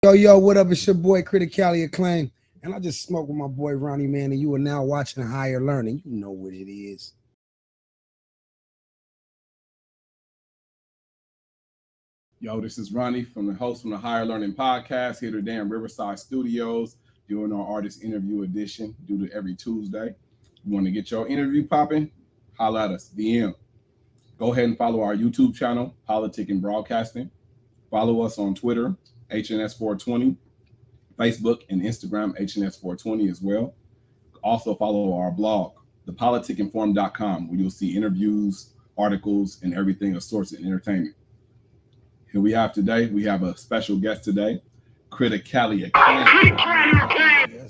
Yo, what up? It's your boy Kritta, Cali, Acclaimed. And I just smoked with my boy Ronnie, man, and you are now watching Higher Learning. You know what it is. Yo, this is Ronnie from the host from the Higher Learning podcast here today in Riverside Studios doing our artist interview edition. Do it every Tuesday. You want to get your interview popping? Holla at us, DM. Go ahead and follow our YouTube channel, Politic and Broadcasting. Follow us on Twitter, HNS420, Facebook and Instagram, HNS420 as well. Also follow our blog, thepoliticinformed.com, where you'll see interviews, articles, and everything of sorts of entertainment. Here we have today, we have a special guest today, Kritta, Cali, Acclaimed. Yes.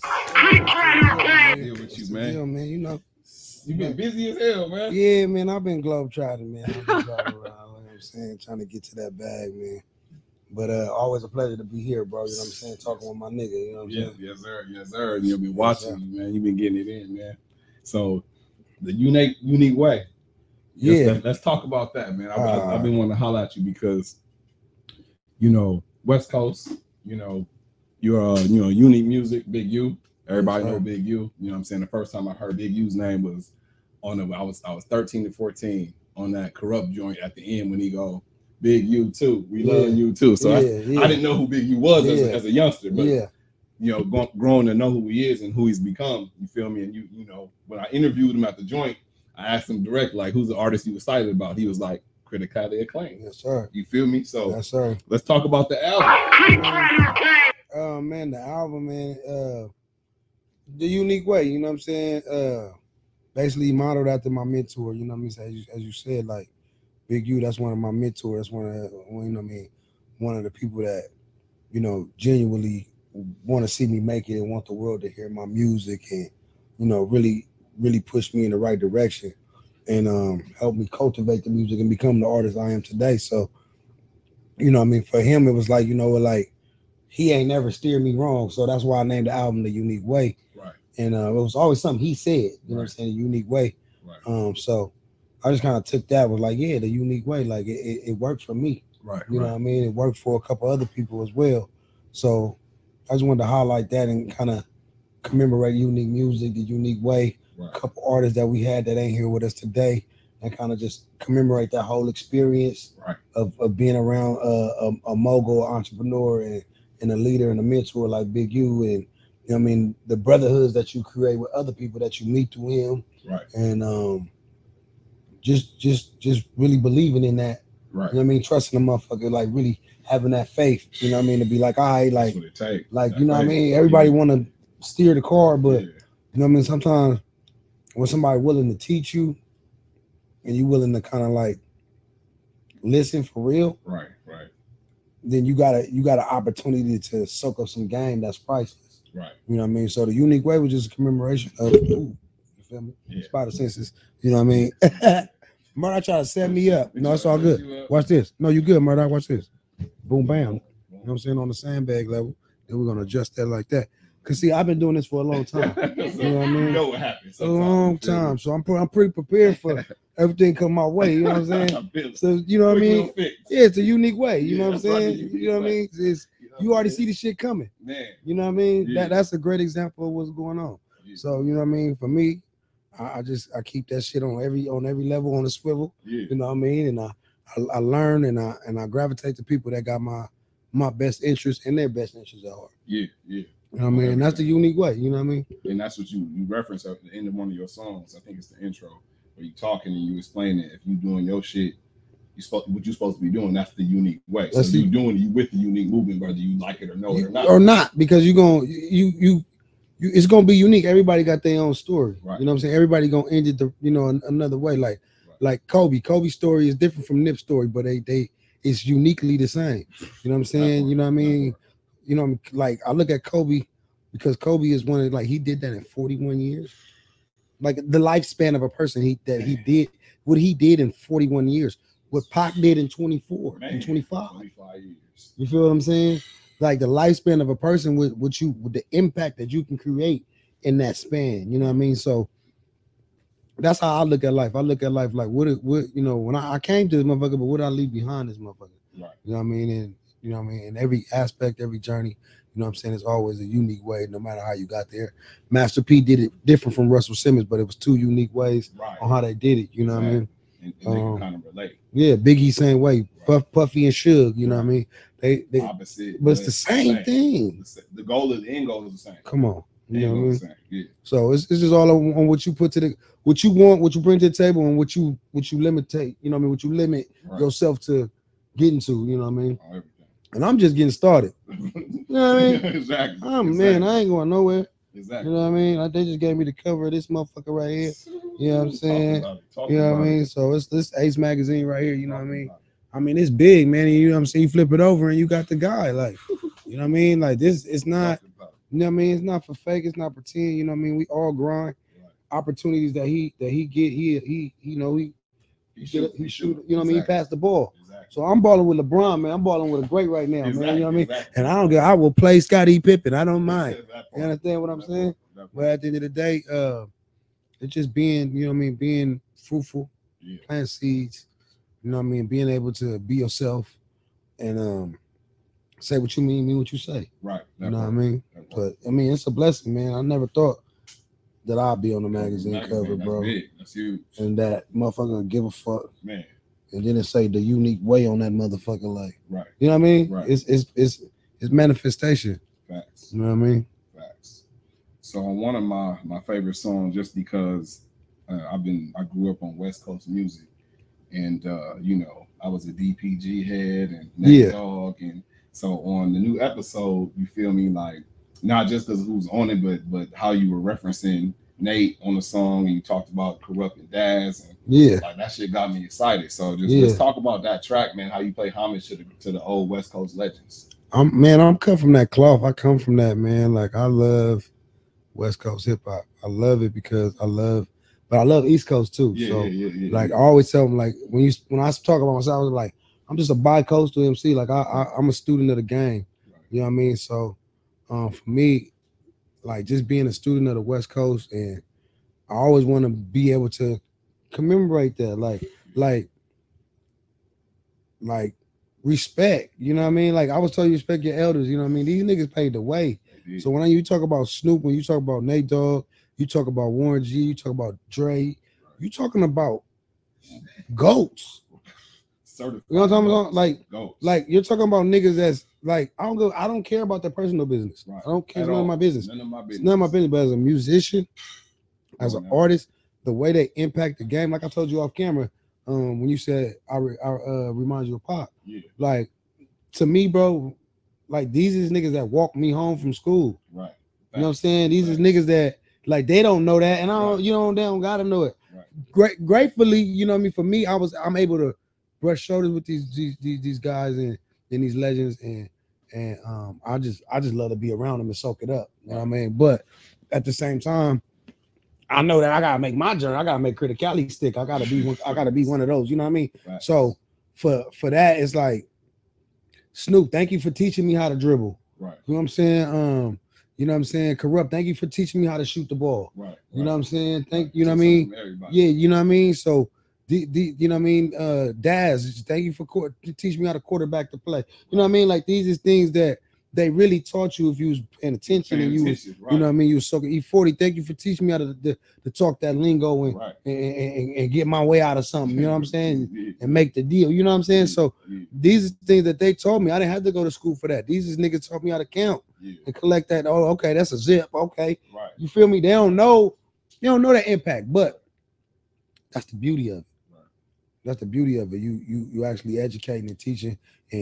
Here with you, man. Yeah, man, you know. You've been busy as hell, man. Yeah, man, I've been globetrotting, man. I've been driving around, you know what I'm saying, trying to get to that bag, man. But always a pleasure to be here, bro. You know what I'm saying? Talking with my nigga, you know what I'm saying? Yes, sir. Yes, sir. And you'll be watching you, man. You've been getting it in, man. So the unique way. Yeah. Let's talk about that, man. I've been wanting to holler at you because, you know, West Coast, you know, you're unique music, Big U. Everybody know Big U. You know what I'm saying? The first time I heard Big U's name was on I was 13 to 14 on that Corrupt joint at the end when he go, Big U too. We love you too. So I didn't know who Big U was as a youngster, but you know, growing to know who he is and who he's become. You feel me? And you know, when I interviewed him at the joint, I asked him direct, like, who's the artist you excited about? He was like, Kritta, Cali, Acclaimed. Yes, sir. You feel me? So yes, sir. Let's talk about the album. Man, the album, man, the unique way. You know what I'm saying? Basically modeled after my mentor. You know what I mean? So as you said, like. Big U, that's one of my mentors. That's one of the people that, you know, genuinely want to see me make it and want the world to hear my music and, you know, really push me in the right direction and help me cultivate the music and become the artist I am today. So, you know what I mean? For him, it was like, you know, like he ain't never steered me wrong. So that's why I named the album The Unique Way. Right. And it was always something he said, you know what I'm saying? The unique way. Right. So I just kind of took that, was like, yeah, the unique way. Like it worked for me. Right. You know what I mean? It worked for a couple other people as well. So I just wanted to highlight that and kind of commemorate unique music, the unique way. Right. A couple artists that we had that ain't here with us today, and kind of just commemorate that whole experience of being around a mogul entrepreneur and a leader and a mentor like Big U, and you know what I mean, the brotherhoods that you create with other people that you meet through him. Right. And just really believing in that. Right. You know what I mean? Trusting the motherfucker, like really having that faith, you know what I mean? To be like, all right, like, that's what it takes. Like, you know what I mean? Everybody want to steer the car, but you know what I mean? Sometimes when somebody willing to teach you and you willing to kind of like listen for real. Right. Then you got an opportunity to soak up some game that's priceless. Right. You know what I mean? So the unique way was just a commemoration of, you feel me? Spider senses. You know what I mean? Murdoch try to set me up. No, it's all good. Watch this. No, you good, Murdoch. Watch this. Boom, bam. You know what I'm saying? On the sandbag level. Then we're going to adjust that like that. Because, see, I've been doing this for a long time. You know what I mean? You know what happens. A long time. So I'm pretty prepared for everything come my way. You know what I'm saying? So, you know what I mean? Yeah, it's a unique way. You know what I'm saying? You know what I mean? You already see the shit coming. Man. You know what I mean? That's a great example of what's going on. So, you know what I mean? For me, I keep that shit on every level on the swivel. You know what I mean? And I learn and I gravitate to people that got my best interests and their best interests at heart. Yeah. You know what I mean? And that's the unique way, you know what I mean? And that's what you reference at the end of one of your songs. I think it's the intro where you talking and you explain it. If you doing your shit, what you're supposed to be doing, that's the unique way. So you doing you with the unique movement, whether you like it or know it or not. Or not, because it's gonna be unique. Everybody got their own story. Right. You know what I'm saying? Everybody gonna end it another way. Like Kobe. Kobe's story is different from Nip's story, but it's uniquely the same. You know what I'm saying? You know what I mean? You know, like I look at Kobe because Kobe is one of, like, he did that in 41 years. Like the lifespan of a person he did what he did in 41 years. What Pac did in 24 and 25 years. You feel what I'm saying? Like the lifespan of a person with the impact that you can create in that span. You know what I mean? So that's how I look at life. I look at life like what you know, when I came to this motherfucker, but what did I leave behind this motherfucker? Right. You know what I mean? And You know what I mean? In every aspect, every journey, you know what I'm saying, it's always a unique way, no matter how you got there. Master P did it different from Russell Simmons, but it was two unique ways on how they did it. You know what I mean? And they can kind of relate. Yeah, Biggie same way. Puffy and Suge, you know what I mean? They opposite, but it's the same thing. The goal is the end goal is the same. Come on. You know what I mean? Yeah. So it's just all on what you put to what you want, what you bring to the table, and what you limitate, you know what I mean, what you limit yourself to getting to, you know what I mean? Everything. And I'm just getting started. You know what I mean? Exactly. Man, I ain't going nowhere. Exactly. You know what I mean? Like, they just gave me the cover of this motherfucker right here. You know what I'm saying? You know what I mean? So it's this Ace magazine right here, you know what I mean? I mean, it's big, man. And you know what I'm saying? You flip it over and you got the guy. Like, you know what I mean? Like, this, it's not, you know what I mean? It's not for fake. It's not pretend. You know what I mean? We all grind. Opportunities that he get, he you know, he shoot. You know what I mean? He passed the ball. So I'm balling with LeBron, man. I'm balling with a great right now, man. You know what I mean? And I don't get. I will play Scottie Pippen. I don't mind. You understand what I'm saying? But at the end of the day, it's just being, you know what I mean, being fruitful, planting seeds. You know what I mean? Being able to be yourself and say what you mean what you say. Right. You know what I mean? But I mean, it's a blessing, man. I never thought that I'll be on the magazine cover, bro. That's big. That's huge. And that motherfucker give a fuck. Man. And then it say the unique way on that motherfucker, like, right. You know what I mean? Right. It's manifestation. Facts. You know what I mean? Facts. So on one of my favorite songs, just because I grew up on West Coast music, and you know, I was a DPG head and Nate Dogg, and so on the new episode, you feel me, like, not just because who's on it, but how you were referencing Nate on the song, and you talked about Corrupt and Daz, and like, that shit got me excited. So just let's talk about that track, man. How you play homage to the old West Coast legends. I'm come from that cloth. I come from that, man. Like, I love West Coast hip hop. I love it because I love East Coast too. Like, I always tell them, like, when I talk about myself, I was like, I'm just a bi-coastal MC. Like, I'm a student of the game. You know what I mean? So for me, like, just being a student of the West Coast, and I always want to be able to commemorate that, like respect. You know what I mean? Like, I was telling you, respect your elders. You know what I mean? These niggas paid the way. So when you talk about Snoop, when you talk about Nate Dogg, you talk about Warren G, you talk about Dre, you talking about goats. You know what I'm talking about? Like you're talking about niggas that's like, I don't care about their personal business. Right. I don't care. It's none of my business. None of my business. But as a musician, as an artist, the way they impact the game, like I told you off camera, when you said I remind you of Pop. Yeah. Like, to me, bro, like, these is niggas that walked me home from school. Right. You know what I'm saying? These is niggas that, like, they don't know that, and I don't, you know, they don't gotta know it. Right. Gratefully, you know what I mean, for me, I'm able to brush shoulders with these guys and these legends, and I just love to be around them and soak it up. You know what I mean? But at the same time, I know that I gotta make my journey. I gotta make Kritta Cali stick. I gotta be one of those. You know what I mean? Right. So for that, it's like, Snoop, thank you for teaching me how to dribble. Right. You know what I'm saying? You know what I'm saying? Corrupt, thank you for teaching me how to shoot the ball. Right. You know what I'm saying? You know what I mean? Yeah, you know what I mean? So you know what I mean? Daz, thank you for teaching me how to quarterback the play. You know what I mean? Like, these is things that they really taught you if you was paying attention, and you know what I mean? You was soaking. E40, thank you for teaching me how to talk that lingo and get my way out of something. You know what I'm saying? And make the deal. You know what I'm saying? So these are things that they taught me. I didn't have to go to school for that. These is niggas taught me how to count and collect that. Oh, okay, that's a zip. Okay, you feel me? They don't know that impact, but that's the beauty of it. That's the beauty of it. You actually educating and teaching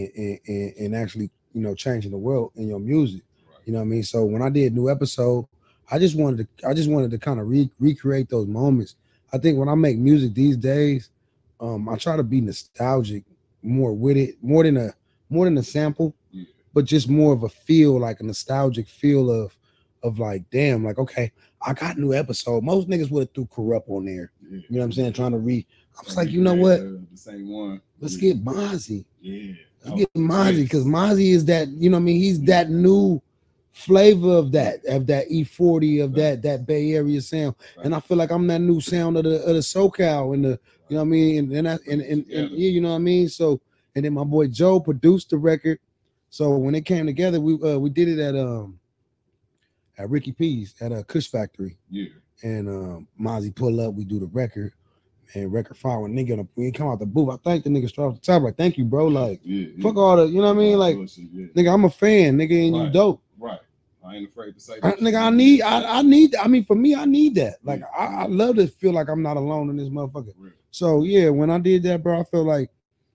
and actually, you know, changing the world in your music. You know what I mean? So when I did new episode, I just wanted to kind of recreate those moments. I think when I make music these days, I try to be nostalgic more with it, more than a sample, but just more of a feel, like a nostalgic feel of like, damn, like, okay, I got new episode. Most niggas would have threw Corrupt on there. You know what I'm saying? Trying to I was like, you know what? The same one. Let's get Mozzie. Yeah. Let's get Mozzie, because Mozzie is that, you know what I mean? He's that new flavor of that E40, of that Bay Area sound. And I feel like I'm that new sound of the SoCal and the, you know what I mean? And you know what I mean? So, and then my boy Joe produced the record. So when it came together, we did it at Ricky P's at a Kush Factory. Yeah. And Mozzie pull up, we do the record, and record fire. When nigga when he come out the booth, I thank the nigga straight off the top, like, thank you, bro. Like, fuck all the, you know what I mean? Like, nigga, I'm a fan, nigga, and you dope. Right. I ain't afraid to say that. Nigga, I need. I mean, for me, I need that. Like, I love to feel like I'm not alone in this motherfucker. Really? So yeah, when I did that, bro, I feel like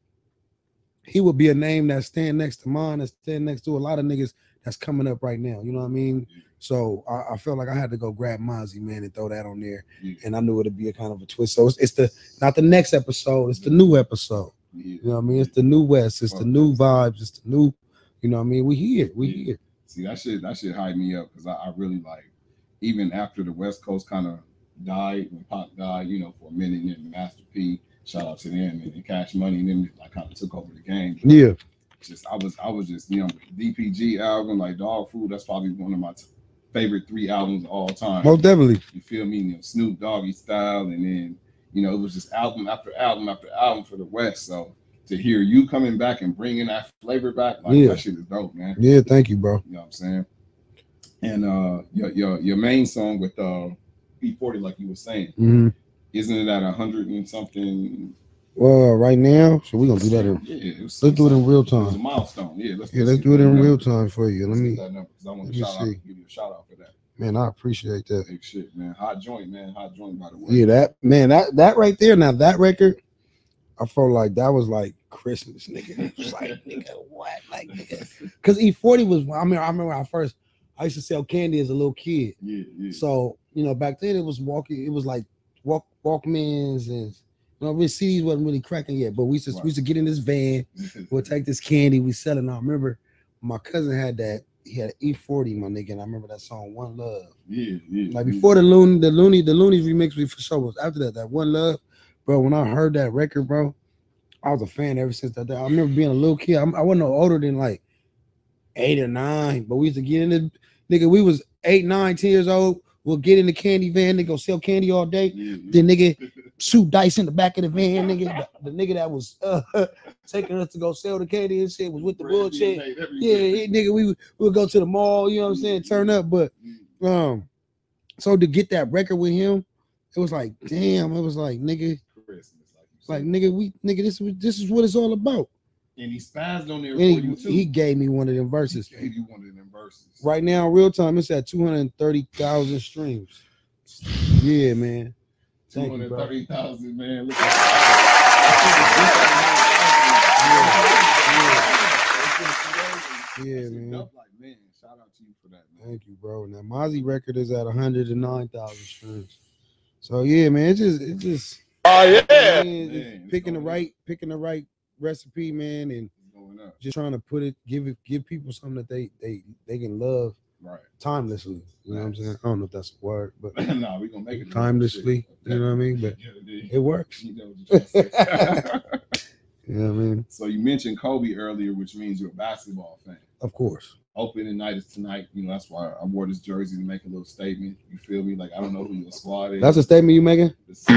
he would be a name that stand next to mine, that stand next to a lot of niggas that's coming up right now. You know what I mean? Yeah. So I felt like I had to go grab Mozzie, man, and throw that on there. Yeah. And I knew it'd be a kind of a twist. So it's the not the next episode, it's the new episode. Yeah. You know what I mean? It's the new West, it's the new vibes, it's the new, you know what I mean? We here. See, that shit hype me up because I really like, even after the West Coast kind of died, when Pop died, you know, for a minute, and then Master P, shout out to them, and Cash Money, and then I kind of took over the game. Yeah. Just I was just, you know, DPG album, like Dog Food, that's probably one of my favorite 3 albums of all time. Most definitely. You feel me? You know, Snoop Doggy style, and then, you know, it was just album after album after album for the West. So to hear you coming back and bringing that flavor back, like, that shit is dope, man. Yeah, thank you, bro. You know what I'm saying? And your main song with P40, like you were saying, isn't it at 100 and something? Well, right now, so we're gonna do that let's do it in real time. It's a milestone. Yeah, let's do it in real time for you. Let me that number, because I want to give you a shout out for that. Man, I appreciate that. Big shit, man. Hot joint, man. Hot joint, by the way. Yeah, that right there. Now that record, I felt like that was like Christmas, nigga. It was like, nigga, what? Like, nigga. Because E40 was, I remember when I used to sell candy as a little kid. Yeah. So, you know, back then it was like Walkmans, and you know, CDs wasn't really cracking yet, but we used to get in this van, we'll take this candy, we sell it. And I remember my cousin had that, he had an E40, my nigga, and I remember that song One Love. Yeah. Like before the Loonies remix, we for sure was after that One Love, bro. When I heard that record, bro, I was a fan ever since that day. I remember being a little kid. I wasn't no older than like 8 or 9, but we used to get in the nigga. We was 8, 9, 10 years old. We'll get in the candy van, nigga, go sell candy all day. Then nigga shoot dice in the back of the van, nigga. The nigga that was taking us to go sell the candy and shit was with the bullshit. Yeah, nigga, we would go to the mall, you know what I'm saying, turn up. But so to get that record with him, it was like, damn, it was like, nigga, this is what it's all about. And he spazzed on there for you too. He gave me one of them verses. He gave you one of them verses. Right now, real time, it's at 230,000 streams. Yeah, man. 230,000, man. Look yeah, man. Like, man, shout out to you for that, man. Thank you, bro. Now, Mozzie record is at 109,000 streams. So yeah, man, it's just. Oh yeah. Man, picking the right recipe, man, and just trying to give people something that they can love timelessly. You know what I'm saying? I don't know if that's a word, but nah, we gonna make it timelessly. You know what I mean? But it works. You know what you're trying to say. You know what I mean? So you mentioned Kobe earlier, which means you're a basketball fan. Of course. Opening night is tonight. You know, that's why I wore this jersey to make a little statement. You feel me? Like, I don't know who your squad is. That's a statement you making?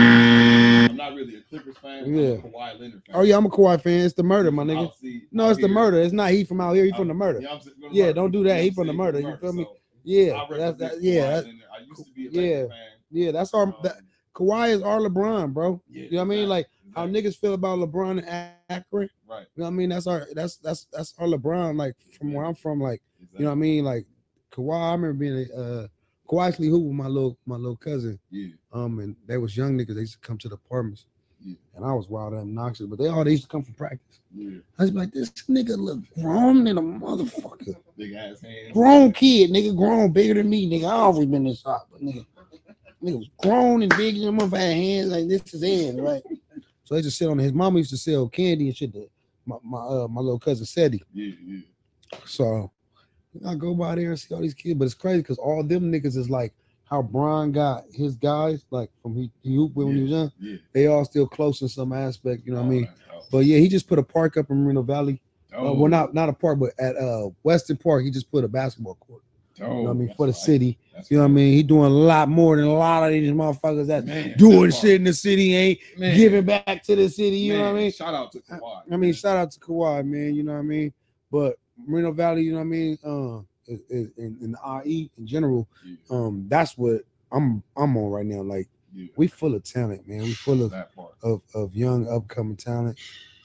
I'm not really a Clippers fan. Yeah. I'm a Kawhi Leonard fan. Oh yeah, I'm a Kawhi fan. It's the murder, my nigga. No, it's the murder. It's not he from out here. He from the murder. Yeah, don't do that. He from the murder. You feel me? Yeah, yeah. I used to be a Lakers fan. Yeah, that's our. Kawhi is our LeBron, bro. You know what I mean? Like how niggas feel about LeBron and Akron. Right. You know what I mean? That's our LeBron. Like from where I'm from, like you know what I mean? Like Kawhi. I remember being Kawhi actually hoop with my little cousin. Yeah. And they was young niggas. They used to come to the apartments. Yeah. And I was wild and obnoxious, but they used to come from practice. Yeah. I was like, this nigga look grown than a motherfucker. Big ass hands. Grown kid, nigga, grown bigger than me, nigga. I always been this hot, but nigga was grown and big and motherfucker had hands like this is hands, right? So they just sit on his mama used to sell candy and shit to my little cousin Seti. Yeah. So I go by there and see all these kids, but it's crazy because all them niggas is like how Bron got his guys, like from he hooped when he was young. Yeah. They all still close in some aspect, you know what I mean? But yeah, he just put a park up in Moreno Valley. Well, not a park, but at Weston Park, he just put a basketball court. You know what I mean? For the city. You know what I mean? He doing a lot more than a lot of these motherfuckers that doing shit in the city, ain't giving back to the city. You know what I mean? Shout out to Kawhi. I mean, shout out to Kawhi, man. You know what I mean? But Moreno Valley, you know what I mean, in the IE in general, that's what I'm on right now. Like we full of talent, man. We full of young upcoming talent,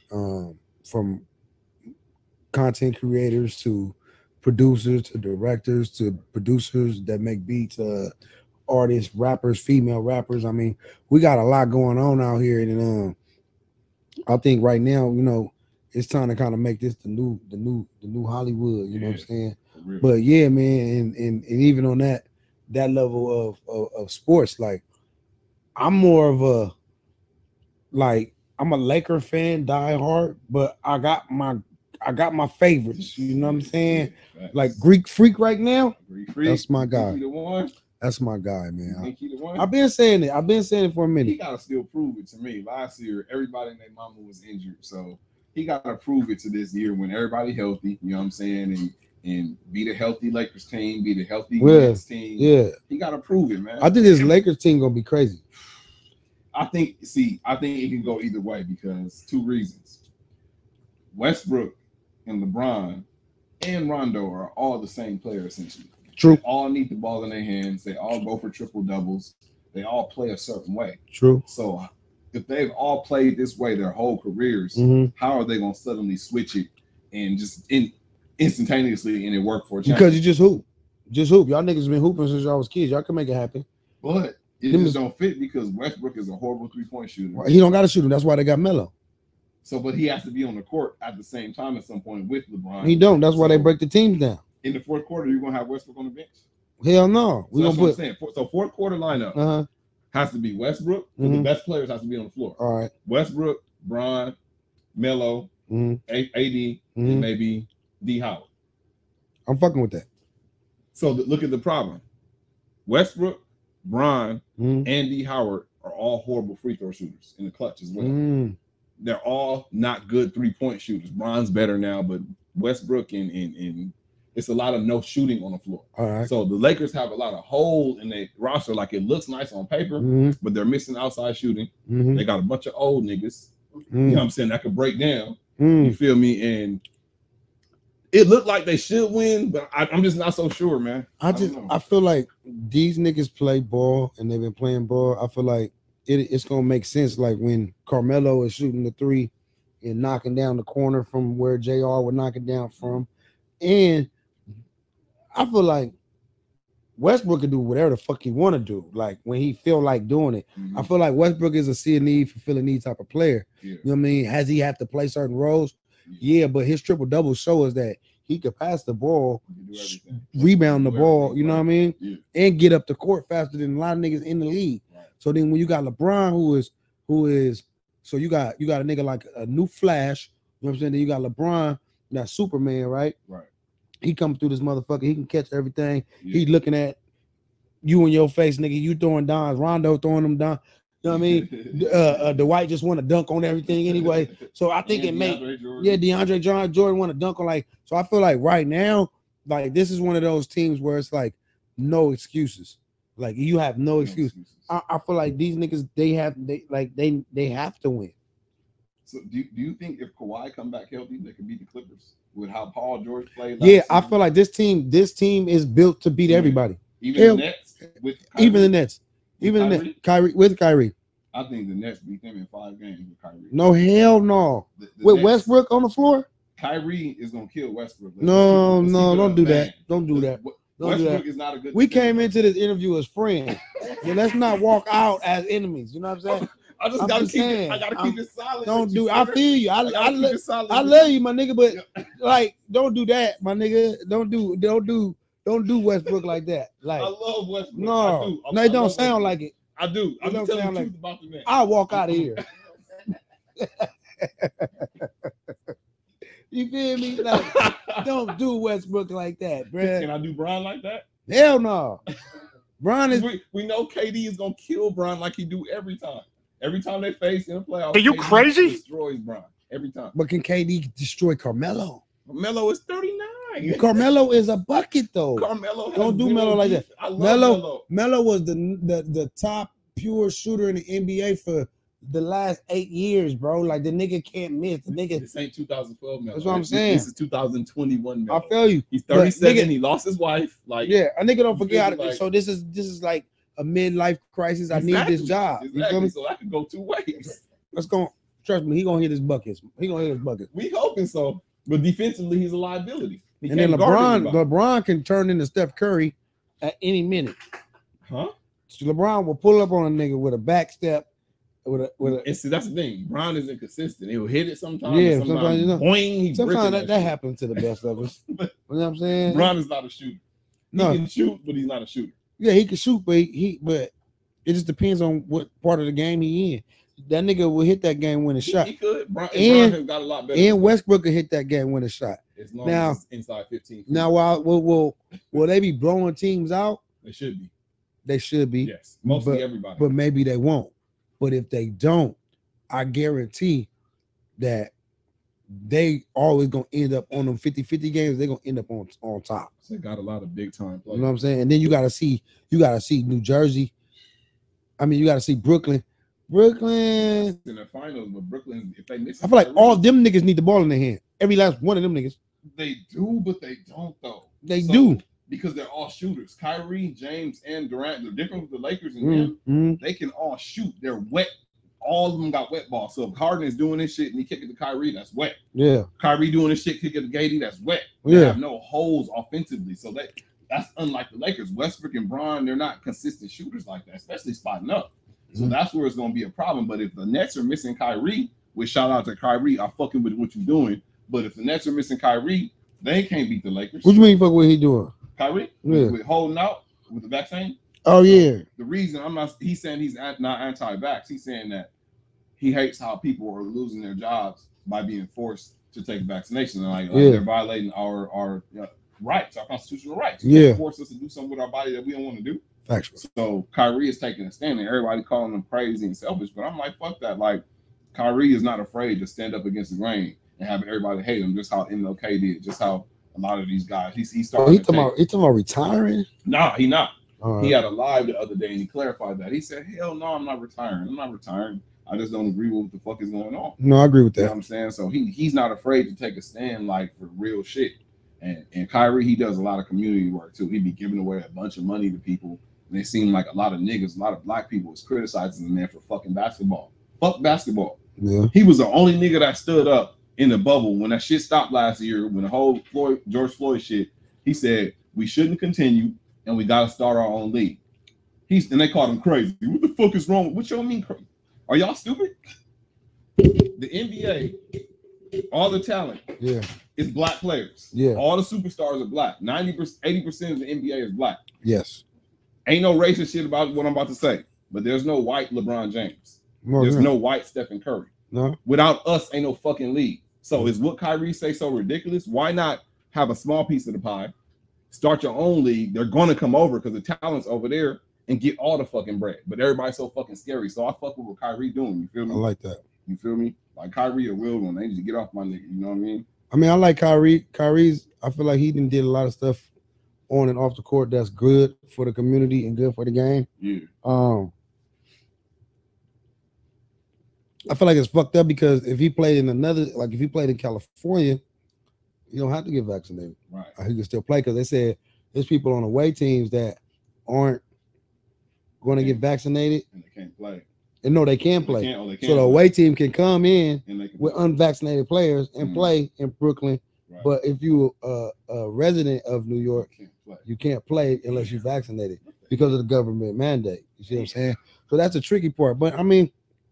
from content creators to producers to directors to producers that make beats, artists, rappers, female rappers. I mean, we got a lot going on out here, and I think right now, you know, it's time to kind of make this the new Hollywood. You know what I'm saying? But yeah, man, and even on that level of sports, like I'm more of a I'm a Laker fan, die hard, but I got my favorites. You know what I'm saying? Like Greek Freak right now. That's my guy. That's my guy, man. I've been saying it for a minute. He gotta still prove it to me. Last year, everybody and their mama was injured, so he gotta prove it to this year when everybody healthy. You know what I'm saying? And be the healthy Lakers team, be the healthy Nets team. Yeah, he gotta prove it, man. I think this Lakers team gonna be crazy. I think it can go either way because two reasons. Westbrook and LeBron and Rondo are all the same player essentially. True. They all need the ball in their hands. They all go for triple doubles. They all play a certain way. True. So if they've all played this way their whole careers, how are they going to suddenly switch it and just instantaneously and it work for a championship? Because you just hoop. Just hoop. Y'all niggas been hooping since y'all was kids. Y'all can make it happen. But it just don't fit because Westbrook is a horrible three-point shooter. He don't got to shoot him. That's why they got Melo. So, but he has to be on the court at the same time at some point with LeBron. He don't. That's why they break the teams down. In the fourth quarter, you're going to have Westbrook on the bench? Hell no. So that's what I'm saying. So fourth quarter lineup has to be Westbrook. The best players has to be on the floor. All right. Westbrook, Bron, Melo, AD, and maybe D. Howard. I'm fucking with that. So look at the problem. Westbrook, Bron, and D. Howard are all horrible free throw shooters in the clutch as well. They're all not good three-point shooters. Bron's better now, but Westbrook and it's a lot of no shooting on the floor. All right. So the Lakers have a lot of holes in their roster. Like it looks nice on paper, but they're missing outside shooting. They got a bunch of old niggas. You know what I'm saying? That could break down. You feel me? And it looked like they should win, but I'm just not so sure, man. I feel like these niggas play ball and they've been playing ball. I feel like it's gonna make sense. Like when Carmelo is shooting the three and knocking down the corner from where JR would knock it down from, and I feel like Westbrook can do whatever the fuck he want to do. Like when he feel like doing it, I feel like Westbrook is a see a need, fulfill a need type of player. You know what I mean? Has he have to play certain roles? Yeah, but his triple doubles show us that he could pass the ball, rebound the ball, you know what I mean, and get up the court faster than a lot of niggas in the league. So then when you got LeBron, who is, so you got a nigga like a new Flash, you know what I'm saying? Then you got LeBron, that Superman, right? Right. He coming through this motherfucker. He can catch everything. He looking at you in your face, nigga. You throwing downs. Rondo throwing them down. You know what I mean? Dwight just want to dunk on everything anyway. So I think it made DeAndre Jordan want to dunk on like. So I feel like right now, like this is one of those teams where it's like no excuses. Like you have no excuse. I feel like these niggas they have to win. So do you think if Kawhi come back healthy, they can beat the Clippers with how Paul George played? Yeah, I feel like this team is built to beat everybody. Even the Nets with Kyrie? Even the Nets. Even the Nets. Kyrie. I think the Nets beat them in 5 games with Kyrie. No, hell no. With Nets, Westbrook on the floor? Kyrie is gonna kill Westbrook. No, don't do that. Don't do that. Westbrook is not a good. We came into this interview as friends. So let's not walk out as enemies. You know what I'm saying? I just gotta keep it. I gotta keep it solid. Don't do. I feel you. I love you, my nigga. But like, don't do that, my nigga. Don't do Westbrook like that. Like, I love Westbrook. No, it don't sound like it. I do. I don't sound like about the man. I'll walk out of here. You feel me? Like, don't do Westbrook like that, bro. Can I do Bron like that? Hell no. Bron is. We know KD is gonna kill Bron like he do every time. Every time they face in the playoffs, are you KD crazy? Destroys Bron every time. But can KD destroy Carmelo? Carmelo is 39. Carmelo is a bucket though. Carmelo don't do Melo like that. I love Melo. Melo was the top pure shooter in the NBA for the last 8 years, bro. Like the nigga can't miss. The nigga. This ain't 2012, man. That's what I'm saying. This is 2021, man. I feel you. He's 37. Nigga, he lost his wife. Like, yeah, a nigga don't forget how to. Like, so this is like a midlife crisis. I need this job. Exactly. You feel me? So I could go 2 ways. Let's go. Trust me, he gonna hit his buckets. He gonna hit his buckets. We hoping so. But defensively, he's a liability. And then LeBron can turn into Steph Curry at any minute. Huh? So LeBron will pull up on a nigga with a back step. And see, that's the thing. Bron is inconsistent. He'll hit it sometimes. Yeah, sometimes you know. Boing, sometimes that happens to the best of us. You know what I'm saying? Bron is not a shooter. No. He can shoot, but he's not a shooter. Yeah, he can shoot, but but it just depends on what part of the game he in. That nigga will hit that game winning shot. He could. Bron has got a lot better. And Westbrook could hit that game winning shot. As long as it's inside 15 feet. Now, will they be blowing teams out? They should be. They should be. Yes, mostly everybody. But maybe they won't. But if they don't, I guarantee that they always gonna end up on them 50-50 games. They're gonna end up on top. So they got a lot of big time players. You know what I'm saying? And then you gotta see New Jersey. I mean, you gotta see Brooklyn. In the finals, but Brooklyn, if they miss, I feel like all them niggas need the ball in their hand. Every last one of them niggas. They do, but they don't though. They do. Because they're all shooters. Kyrie, James, and Durant. The difference with the Lakers and them, they can all shoot. They're wet. All of them got wet balls. So if Harden is doing this shit and he kick it to Kyrie, that's wet. Yeah. Kyrie doing this shit, kick it to Gady, that's wet. They have no holes offensively. So that's unlike the Lakers. Westbrook and Bron, they're not consistent shooters like that, especially spotting up. So that's where it's going to be a problem. But if the Nets are missing Kyrie, which shout out to Kyrie, I'm fucking with what you're doing. But if the Nets are missing Kyrie, they can't beat the Lakers. What do you mean fuck what he doing? Kyrie? Yeah. With holding out with the vaccine? Oh, yeah. The reason he's saying he's not anti-vax. He's saying that he hates how people are losing their jobs by being forced to take vaccination. Like they're violating our rights, our constitutional rights. They force us to do something with our body that we don't want to do. Factual. So Kyrie is taking a stand, and everybody calling him crazy and selfish. But I'm like, fuck that. Like, Kyrie is not afraid to stand up against the grain and have everybody hate him, just how MLK did, just how a lot of these guys. He started. He talking about retiring? Nah, he not. He had a live the other day, and he clarified that. He said, "Hell no, I'm not retiring. I'm not retiring. I just don't agree with what the fuck is going on." No, I agree with that. You know what I'm saying? So he's not afraid to take a stand like for real shit. And Kyrie, he does a lot of community work too. He be giving away a bunch of money to people. And it seemed like a lot of niggas, a lot of black people was criticizing the man for fucking basketball. Fuck basketball. Yeah. He was the only nigga that stood up in the bubble when that shit stopped last year, when the whole George Floyd shit. He said we shouldn't continue and we gotta start our own league. And they called him crazy. What the fuck is wrong? What y'all mean crazy? Are y'all stupid? The NBA, all the talent, is black players. Yeah. All the superstars are black. 90%, 80% of the NBA is black. Yes. Ain't no racist shit about what I'm about to say, but there's no white LeBron James. There's no white Stephen Curry. No. Without us, ain't no fucking league. So is what Kyrie say so ridiculous? Why not have a small piece of the pie, start your own league? They're going to come over because the talent's over there and get all the fucking bread. But everybody's so fucking scary. So I fuck with what Kyrie doing. You feel me? I like that. You feel me? Like Kyrie a real one. They need to get off my nigga. You know what I mean? I mean, I like Kyrie. Kyrie's, I feel like he did a lot of stuff on and off the court that's good for the community and good for the game. Yeah. I feel like it's fucked up because if he played in if he played in California, you don't have to get vaccinated. Right. He can still play because they said there's people on away teams that aren't going to get vaccinated. And they can't play. And no, they can play. They can't so the away team can come in with play. Unvaccinated players and play in Brooklyn. Right. But if you're a resident of New York, you can't play unless you're vaccinated because of the government mandate. You see what I'm saying? So that's a tricky part. But I mean,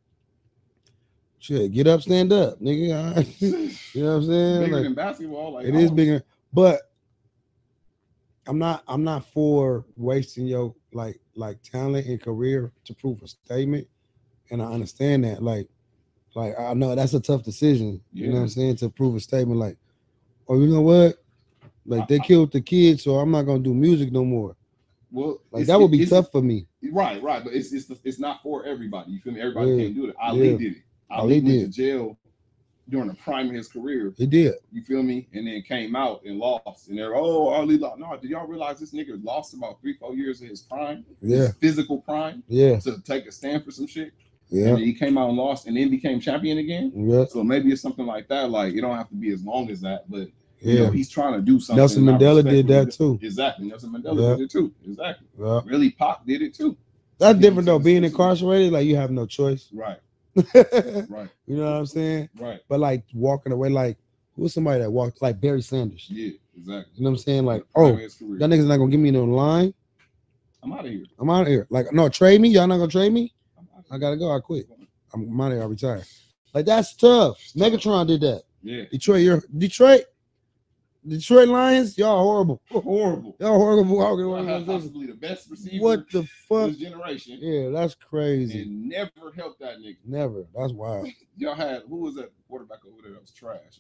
shit, get up, stand up, nigga. You know what I'm saying? Bigger than basketball, like it is bigger. But I'm not for wasting your like talent and career to prove a statement. And I understand that. Like I know that's a tough decision. You know what I'm saying? To prove a statement like, oh, you know what? Like they killed the kids, so I'm not gonna do music no more. Well, like that would be tough for me. Right. But it's not for everybody. You feel me? Everybody can't do it. Ali did it. Ali went to jail during the prime of his career. He did. You feel me? And then came out and lost. And they're Ali lost. No, did y'all realize this nigga lost about 3-4 years of his prime? Yeah. His physical prime. Yeah. To take a stand for some shit. Yeah. And then he came out and lost, and then became champion again. Yeah. So maybe it's something like that. Like it don't have to be as long as that, but yeah, he's trying to do something. Nelson Mandela did that too. Exactly. Nelson Mandela did it too. Exactly. Yeah. Really, Pac did it too. That's different though. Being incarcerated, like you have no choice. Right. Right. You know what I'm saying? Right. But like walking away, like who's somebody that walked like Barry Sanders? Yeah, exactly. You know what I'm saying? Like, oh, that nigga's not gonna give me no line. I'm out of here. I'm out of here. Like, no, trade me. Y'all not gonna trade me? I gotta go. I quit. I'm out of here. I retire. Like that's tough. Megatron did that. Yeah. Detroit Lions, y'all horrible. Horrible. Y'all horrible. Possibly the best receiver. What the fuck? This generation. Yeah, that's crazy. And never helped that nigga. Never. That's wild. Y'all had who was that quarterback over there that was trash?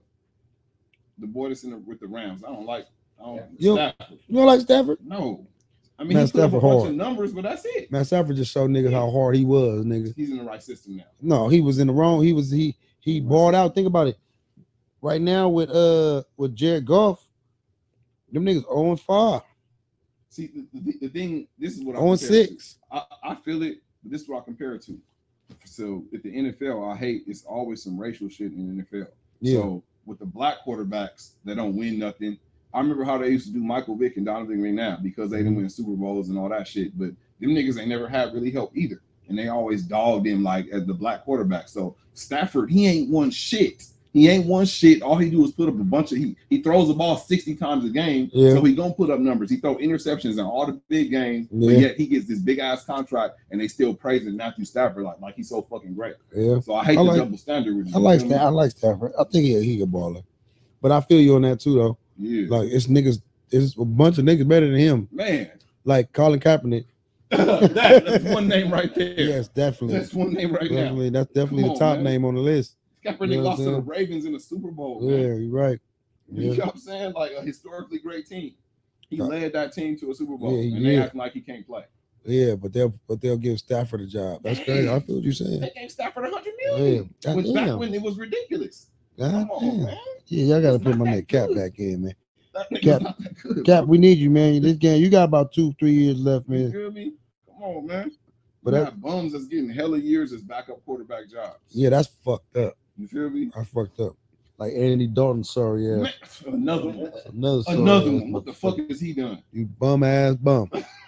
The boy that's with the Rams. I don't like. Stafford. You don't like Stafford? No. I mean, Matt he put up a bunch hard. of numbers, but that's it. Matt Stafford just showed niggas how hard he was, nigga. He's in the right system now. No, he was in the wrong. He balled out. Think about it. Right now with Jared Goff, them niggas 0-5. See, the thing, this is what I 0-6. I feel it, but this is what I compare it to. So at the NFL, I hate it's always some racial shit in the NFL. Yeah. So with the black quarterbacks that don't win nothing, I remember how they used to do Michael Vick and Donovan McNabb because they didn't win Super Bowls and all that shit. But them niggas ain't never had really help either. And they always dogged him like as the black quarterback. So Stafford, he ain't won shit. He ain't won shit. All he do is put up a bunch of he throws the ball 60 times a game. Yeah. So he gonna put up numbers. He throw interceptions in all the big games, but yet he gets this big ass contract and they still praising Matthew Stafford like he's so fucking great. Yeah. So I hate the double standard with him. I like Stafford. I think he a baller. But I feel you on that too though. Yeah. Like it's a bunch of niggas better than him. Man. Like Colin Kaepernick. That's one name right there. Yes, definitely. That's one name right now. That's definitely the top name on the list. Kaepernick lost to the Ravens in the Super Bowl. Yeah, you're right. Yeah. You know what I'm saying? Like a historically great team. He led that team to a Super Bowl, and they acting like he can't play. Yeah, but they'll give Stafford a job. That's crazy. I feel what you're saying. They gave Stafford $100 million, which back when it was ridiculous. Come on, man. Yeah, y'all gotta put my nigga Cap back in, man. Cap, we need you, man. This game, you got about 2-3 years left, man. You feel me? Come on, man. But that bums that's getting hella years as backup quarterback jobs. Yeah, that's fucked up. You feel me? I fucked up. Like Andy Dalton, sorry, yeah. Another one. Another one. What the fuck is he done? You bum ass bum.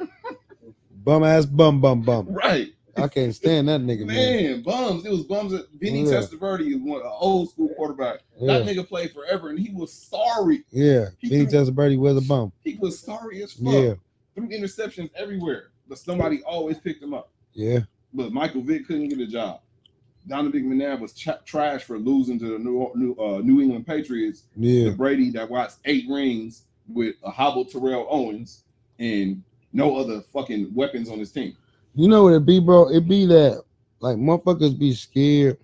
Bum ass bum. Right. I can't stand that nigga, man. Bums. It was bums. Vinny Testaverde is an old school quarterback. That nigga played forever, and he was sorry. Yeah. Vinny Testaverde was a bum. He was sorry as fuck. Yeah. Threw interceptions everywhere, but somebody always picked him up. Yeah. But Michael Vick couldn't get a job. Donovan McNabb was trash for losing to the New England Patriots. Yeah. The Brady that watched 8 rings with a hobbled Terrell Owens and no other fucking weapons on his team. You know what it be, bro? It be that like motherfuckers be scared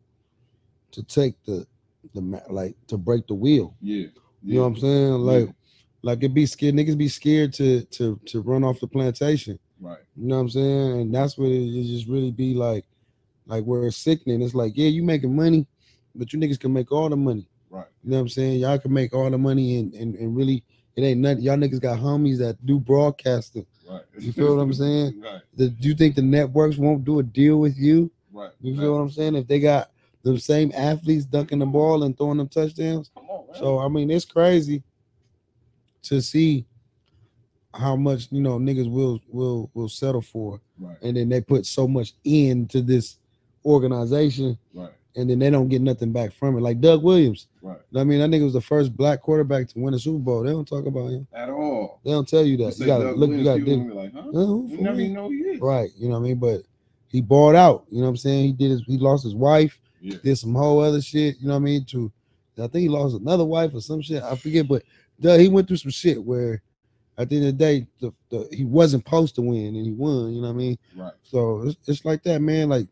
to take the to break the wheel. Yeah. You know what I'm saying? Like it be scared. Niggas be scared to run off the plantation. Right. You know what I'm saying? And that's what it just really be like where it's sickening. It's like, yeah, you making money, but you niggas can make all the money. Right. You know what I'm saying? Y'all can make all the money and really it ain't nothing. Y'all niggas got homies that do broadcasting. Right. You feel what I'm saying? Right. Do you think the networks won't do a deal with you? Right. You feel what I'm saying? If they got the same athletes dunking the ball and throwing them touchdowns. Come on, man. So I mean, it's crazy to see how much niggas will settle for. Right. And then they put so much into this organization. Right. And then they don't get nothing back from it. Like Doug Williams. Right. I mean, that nigga was the first black quarterback to win a Super Bowl. They don't talk about him at all. They don't tell you that. You gotta look. You gotta dig. Like, huh? You never even know who he is. Right. You know what I mean? But he balled out. You know what I'm saying? He lost his wife. Yeah. Did some whole other shit. You know what I mean? I think he lost another wife or some shit. I forget. But he went through some shit where at the end of the day, he wasn't supposed to win and he won. You know what I mean? Right. So it's like that, man. Like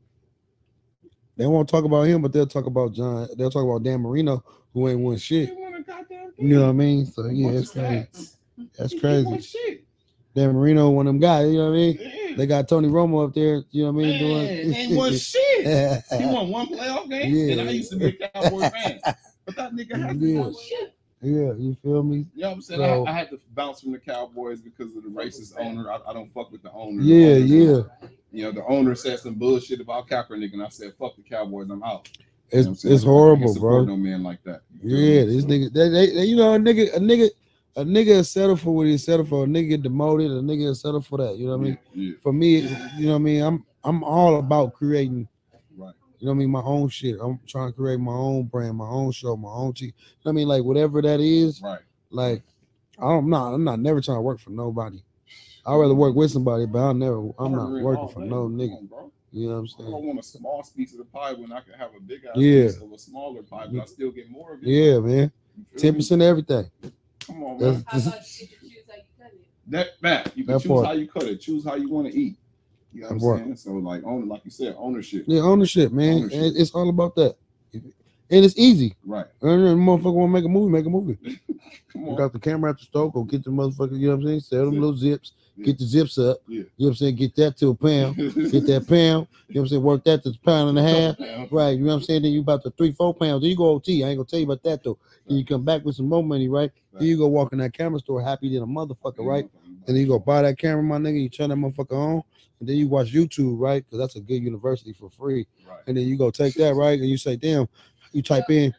they won't talk about him, but they'll talk about John. They'll talk about Dan Marino, who ain't won shit. You know what I mean? So yeah, it's crazy. That's crazy. Dan Marino, one of them guys. You know what I mean? Yeah. They got Tony Romo up there. You know what I mean? Doing. Ain't won shit. He won one playoff game, and I used to be a Cowboy fan, but that nigga hasn't won shit. Yeah, you feel me? You know what I'm saying? So, I had to bounce from the Cowboys because of the racist owner. I don't fuck with the owner. Yeah. you know, the owner said some bullshit about Kaepernick, and I said, "Fuck the Cowboys, I'm out." It's horrible, bro. No man like that. Yeah, this nigga, they, you know, a nigga settle for what he settle for. A nigga get demoted, a nigga settle for that. You know what I mean? Yeah. For me, you know what I mean. I'm all about creating. Right. You know what I mean? My own shit. I'm trying to create my own brand, my own show, my own team. You know what I mean? Like whatever that is. Right. Like I'm not never trying to work for nobody. I'd rather work with somebody, but I'm not working for no nigga. You know what I'm saying? I don't want a small piece of the pie when I can have a big ass Yeah. piece of a smaller pie, but I still get more of it. Yeah, man. 10% everything. Come on, man. How about you get to choose how you cut it? You can choose how you cut it. Choose how you want to eat. You know what I'm saying? So like you said, ownership. Yeah, ownership, man. Ownership. It's all about that. And it's easy. Right. And the motherfucker want to make a movie. Come on. Got the camera at the store, go get the motherfucker, you know what I'm saying? Sell them little zips. Get the zips up. Yeah. You know what I'm saying? Get that to a pound. Get that pound. You know what I'm saying? Work that to a pound and a half. Right. You know what I'm saying? Then you about to 3-4 pounds. Then you go OT. I ain't gonna tell you about that though. Then you come back with some more money, right? Then you go walk in that camera store happy than a motherfucker, right? And then you go buy that camera, my nigga, you turn that motherfucker on, and then you watch YouTube, right? Because that's a good university for free. Right. And then you go take that, right? And you say, damn, you type in,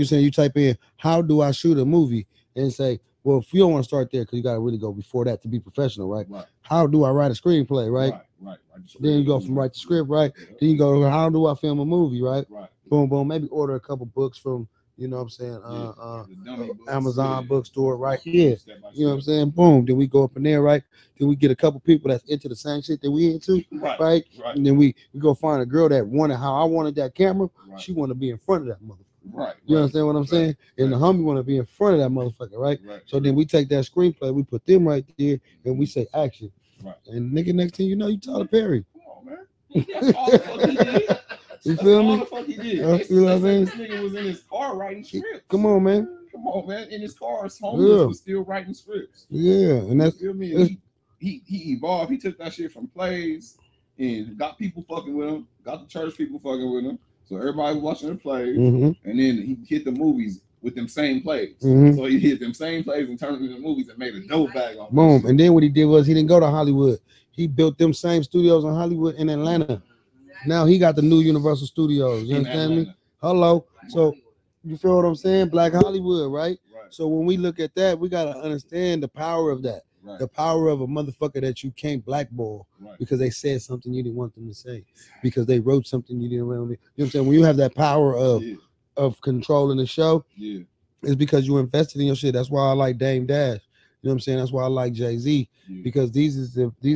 how do I shoot a movie? And say, well, if you don't want to start there, because you got to really go before that to be professional, right? How do I write a screenplay, right? Then you go from write the script, right? Then you go, how do I film a movie, right? Boom, boom. Maybe order a couple books from, you know what I'm saying, Amazon bookstore, right? Yeah. You know what I'm saying? Boom. Then we go up in there, right? Then we get a couple people that's into the same shit that we into, right? And then we go find a girl that wanted how I wanted that camera. She want to be in front of that motherfucker. Right. You understand what I'm saying? And the homie want to be in front of that motherfucker, right? So then we take that screenplay, we put them right there, and we say action. Right. And nigga, next thing you know, you Tyler Perry. Come on, man. That's all the fuck he did. You feel me? All the fuck he did. You know what I mean? This nigga was in his car writing scripts. Come on, man. Come on, man. In his car, his homies was still writing scripts. Yeah, and that's you feel me? He evolved. He took that shit from plays and got people fucking with him, got the church people fucking with him. So everybody was watching the plays, and then he hit the movies with them same plays. So he hit them same plays and turned them into movies and made a dope bag on. Boom. And then what he did was he didn't go to Hollywood. He built them same studios in Hollywood and Atlanta. Now he got the new Universal Studios. You understand me? Hello. So you feel what I'm saying? Black Hollywood, right? So when we look at that, we gotta understand the power of that. The power of a motherfucker that you can't blackball because they said something you didn't want them to say, because they wrote something you didn't want them to. You know what I'm saying? When you have that power of controlling the show, it's because you invested in your shit. That's why I like Dame Dash. You know what I'm saying? That's why I like Jay-Z, because these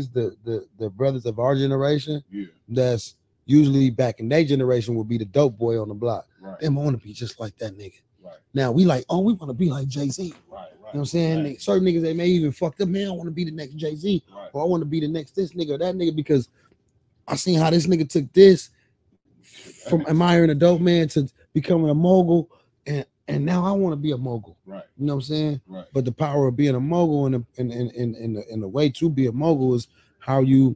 the brothers of our generation. That's usually back in their generation would be the dope boy on the block. They want to be just like that nigga. Now we like, we want to be like Jay-Z. You know what I'm saying? Certain niggas, they may even fucked up, man, I want to be the next Jay-Z. Or I want to be the next this nigga or that nigga, because I seen how this nigga took this from admiring a dope man to becoming a mogul, and now I want to be a mogul. You know what I'm saying? But the power of being a mogul and the way to be a mogul is how you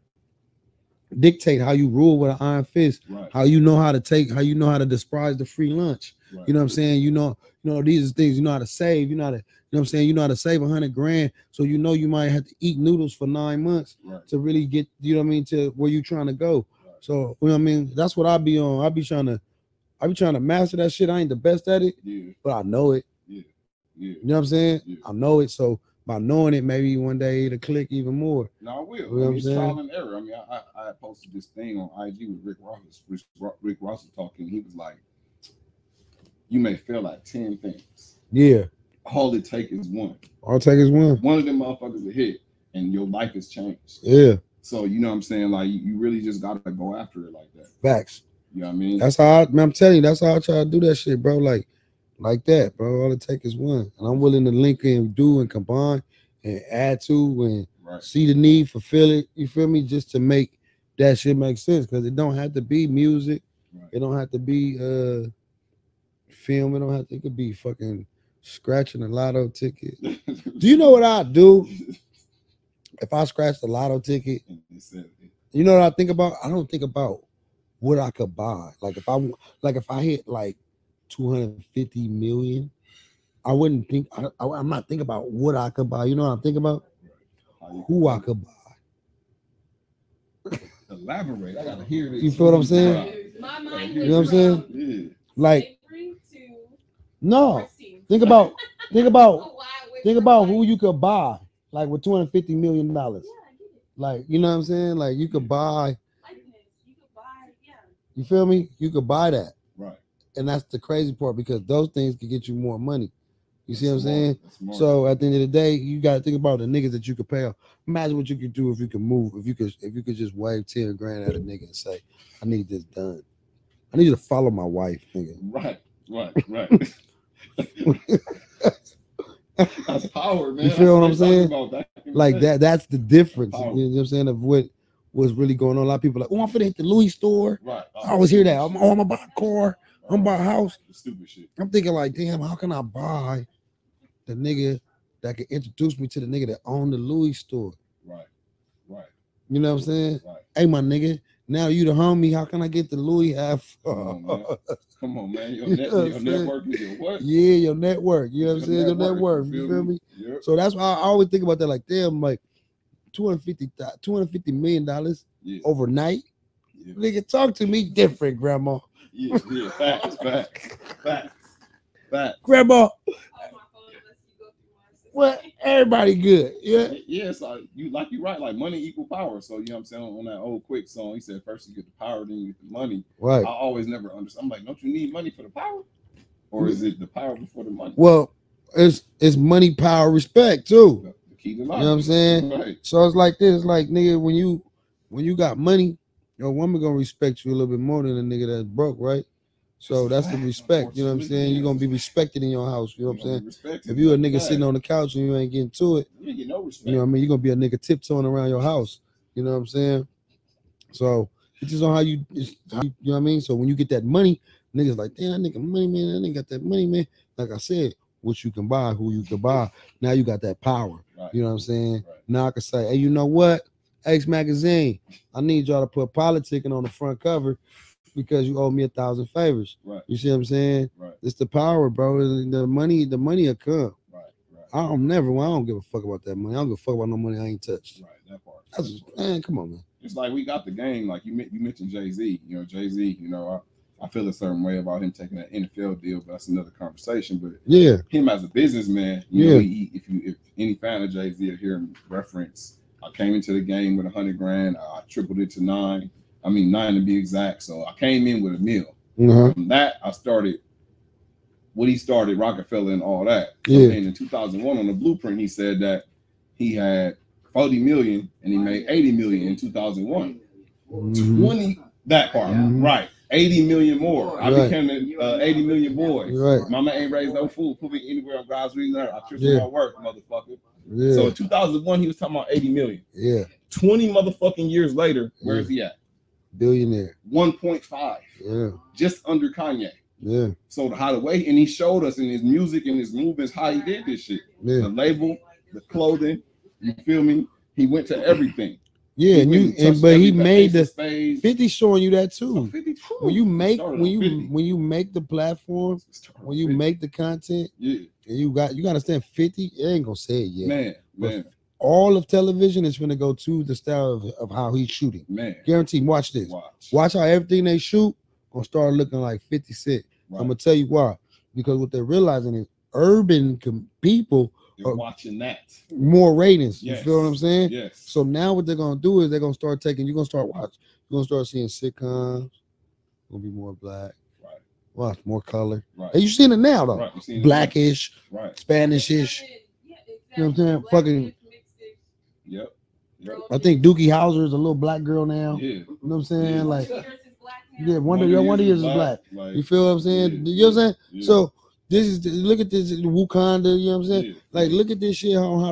dictate, how you rule with an iron fist, how you know how to despise the free lunch. You know what I'm saying? You know, these are things you know how to save. You know how to, you know what I'm saying? You know how to save $100 grand, so you know you might have to eat noodles for 9 months to really get, you know what I mean, to where you trying to go. So you know what I mean? That's what I be on. I be trying to master that shit. I ain't the best at it, but I know it. You know what I'm saying? I know it. So by knowing it, maybe one day it'll click even more. No, I will. You know it's trial and error. I mean, I posted this thing on IG with Rick Ross. Rick Ross was talking. He was like, you may fail at 10 things. Yeah. All it takes is one. All it takes is one. One of them motherfuckers will hit, and your life has changed. Yeah. So, you know what I'm saying? Like, you really just got to go after it like that. Facts. You know what I mean? That's how I'm telling you, that's how I try to do that shit, bro. Like that, bro. All it takes is one. And I'm willing to link and do and combine and add to and see the need, fulfill it. You feel me? Just to make that shit make sense. Because it don't have to be music. It don't have to be film. It don't have to, it could be fucking scratching a lotto ticket. Do you know what I'd do if I scratched a lotto ticket? You know what I think about? I don't think about what I could buy. Like if I hit like 250 million, I wouldn't think. I'm not thinking about what I could buy. You know what I'm thinking about? Who I could buy. Elaborate. I gotta hear this. You feel what I'm saying? My mind You know what I'm saying? Yeah. Like, to no. Think about who you could buy, like with $250 million. Yeah, I get it. Like, you know what I'm saying? Like, you could buy. You could buy, yeah. You feel me? You could buy that. Right. And that's the crazy part because those things can get you more money. You see what I'm saying? Smart. So at the end of the day, you got to think about the niggas that you could pay off. Imagine what you could do if you could move, if you could just wave 10 grand at a nigga and say, I need this done. I need you to follow my wife, nigga. Right. That's power, man. You feel what I'm saying? Like that. that's the difference. Power. You know what I'm saying? Of what was really going on. A lot of people are like, oh, I'm finna hit the Louis store. Right. I always hear that. I'm gonna buy a car. I'm gonna buy a house. Stupid shit. I'm thinking like, damn, how can I buy the nigga that can introduce me to the nigga that owned the Louis store? Right. You know what I'm saying? Right. Hey, my nigga, now you the homie. How can I get the Louis half? Come on, man. Your network is your what? Yeah, your network. You know what I'm saying? Your network. You feel me? Yep. So that's why I always think about that. Like, damn, like $250 million overnight. Yeah. Nigga, talk to me different, grandma. Yeah. Facts. Grandma. Well, everybody good. Yeah. Yeah, it's like you're right. Like money equal power. So you know what I'm saying on that old Quick song, he said first you get the power, then you get the money. Right. I always never understand. I'm like, don't you need money for the power? Or is it the power before the money? Well, it's money, power, respect too. The key to life. You know what I'm saying? Right. So it's like this, like nigga, when you got money, your woman gonna respect you a little bit more than a nigga that's broke, right? So that's the respect, you know what I'm saying? You're gonna be respected in your house, you know what I'm saying? If you a nigga sitting on the couch and you ain't getting to it, you get no respect. you know what I mean? You're gonna be a nigga tiptoeing around your house, you know what I'm saying? So it's just on how you know what I mean? So when you get that money, niggas like, damn, that nigga money, man, that nigga got that money, man. Like I said, what you can buy, who you can buy. Now you got that power, you know what I'm saying? Right. Now I can say, hey, you know what? X Magazine, I need y'all to put politicking on the front cover because you owe me 1,000 favors. Right. You see what I'm saying? Right. It's the power, bro. The money will come. Right. I don't give a fuck about that money. I don't give a fuck about no money I ain't touched. Right. That part. Man, come on, man. It's like we got the game. Like you mentioned Jay-Z. You know, Jay-Z, you know, I feel a certain way about him taking that NFL deal, but that's another conversation. But yeah, him as a businessman, you know, if any fan of Jay-Z will hear him reference, I came into the game with $100 grand. I tripled it to 9 to be exact. So I came in with $1 million. From that, I started what he started, Rockefeller and all that. So in 2001 on the blueprint, he said that he had 40 million and he made 80 million in 2001. 20 that part, right? 80 million more. I became an 80 million boy. Right. Mama ain't raised no food. Put me anywhere on God's reason. I triple my work, motherfucker. Yeah. So in 2001, he was talking about 80 million. Yeah. 20 motherfucking years later, where is he at? Billionaire. 1.5. Yeah. Just under Kanye. Yeah. So how the way, and he showed us in his music and his movements how he did this shit. Yeah. The label, the clothing, you feel me? He went to everything. Yeah, but he made the 50 showing you that too. When you make the platform, when you make the content, and you got to understand 50, it ain't gonna say it yet. Man. All of television is gonna go to the style of how he's shooting. Man, guaranteed. Watch this. Watch how everything they shoot gonna start looking like 50 Cent. Right. I'm gonna tell you why. Because what they're realizing is urban people are watching that more ratings. You feel what I'm saying? Yes. So now what they're gonna do is they're gonna start taking. You're gonna start watching. You're gonna start seeing sitcoms. Gonna be more black. Right. Watch more color. Right. And you seeing it now though. Right. Blackish. Right. Spanishish. Yeah, exactly. You know what I'm saying? Fucking. Yep. I think Dookie Howser is a little black girl now. Yeah. You know what I'm saying? Yeah. Like, yeah, one of yours is black. Like, you feel what I'm saying? You know what I'm saying? Yeah. So this is look at this Wakanda. You know what I'm saying? Yeah. Like, look at this shit on how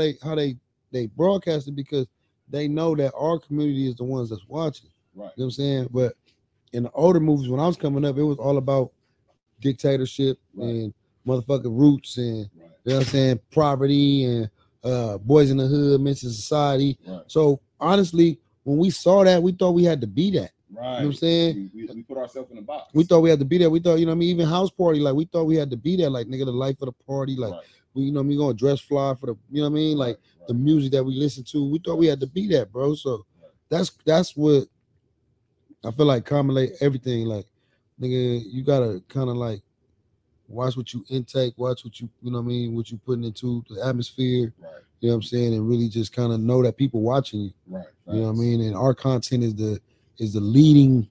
they broadcast it because they know that our community is the ones that's watching. Right. You know what I'm saying? But in the older movies, when I was coming up, it was all about dictatorship and motherfucking roots and you know what I'm saying, poverty and boys in the hood, men's society. Right. So honestly, when we saw that, we thought we had to be that. Right. You know what I'm saying? We put ourselves in a box. We thought we had to be that. We thought, you know what I mean, even house party, like we thought we had to be that, like nigga, the life of the party, like we, you know what I mean, gonna dress fly for the, you know what I mean, like the music that we listen to. We thought we had to be that, bro. So that's what I feel like accumulate everything. Like, nigga, you gotta kind of like watch what you intake, watch what you know what I mean, what you putting into the atmosphere. Right. You know what I'm saying, and really just kind of know that people watching you. Right. You know what I mean, and our content is the leading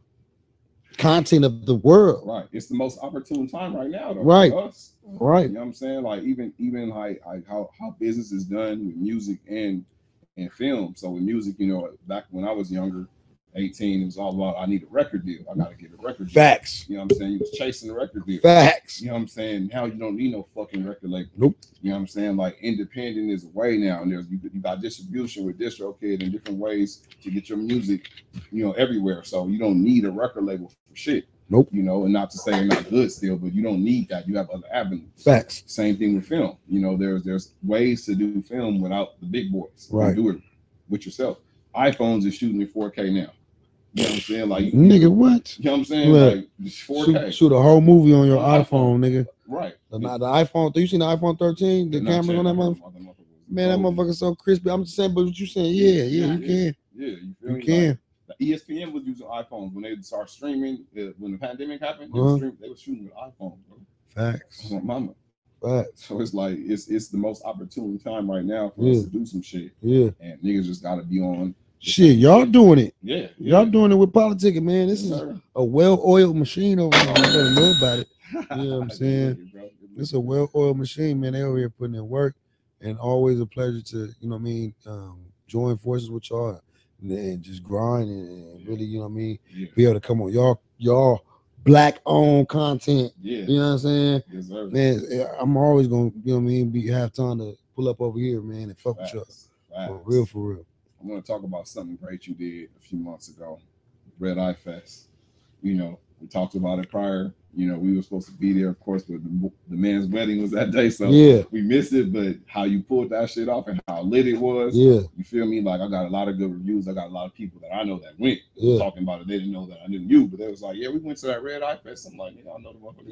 content of the world. Right. It's the most opportune time right now, though, Right. for us. Right. You know what I'm saying? Like even like how business is done with music and film. So with music, you know, back when I was younger, 18, it was all about I need a record deal. I gotta get a record deal. Facts. You know what I'm saying? You was chasing the record deal. Facts. You know what I'm saying? Now you don't need no fucking record label. Nope. You know what I'm saying? Like independent is a way now, and there's you got distribution with DistroKid and different ways to get your music, you know, everywhere. So you don't need a record label for shit. Nope. You know, and not to say they're not good still, but you don't need that. You have other avenues. Facts. Same thing with film. You know, there's ways to do film without the big boys. Right. You do it with yourself. iPhones is shooting in 4K now. You know what I'm saying? Like, nigga, what? You know what I'm saying? Look, like 4K. Shoot a whole movie on your iPhone, nigga. Right. The iPhone. You seen the iPhone 13? The camera on that motherfucker. Man, that motherfucker's so crispy. I'm just saying, but what you saying? Yeah, you can. Yeah, you feel You me? can. Like, ESPN was using iPhones when they started streaming. When the pandemic happened, they were shooting with iPhones, bro. Facts. Mama. Facts. So it's like it's the most opportune time right now for us to do some shit. Yeah. And niggas just gotta be on. Shit, y'all doing it. Yeah. Y'all doing it with politicking, man. This is a well-oiled machine over here. You better know about it. You know what I'm saying? It's a well-oiled machine, man. They over here putting in work, and always a pleasure to, you know what I mean, join forces with y'all and just grind and really, you know what I mean, be able to come on y'all black-owned content. Yeah. You know what I'm saying? Yes, sir. Man, I'm always gonna, you know what I mean, have time to pull up over here, man, and fuck with y'all. For real. I'm going to talk about something great you did a few months ago, Red Eye Fest. You know, we talked about it prior. You know, we were supposed to be there, of course, but the man's wedding was that day, so we missed it. But how you pulled that shit off and how lit it was, you feel me? Like, I got a lot of good reviews. I got a lot of people that I know that went talking about it. They didn't know that I knew you, but they was like, yeah, we went to that Red Eye Fest. I'm like, I know the motherfucker.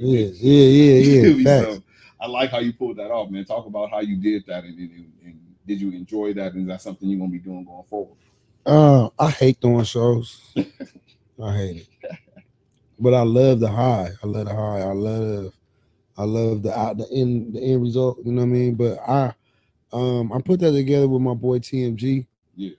Yeah. So I like how you pulled that off, man. Talk about how you did that and did you enjoy that? And is that something you're gonna be doing going forward? I hate doing shows. I hate it, but I love the high. I love the high. I love the end result. You know what I mean? But I put that together with my boy TMG. Yeah.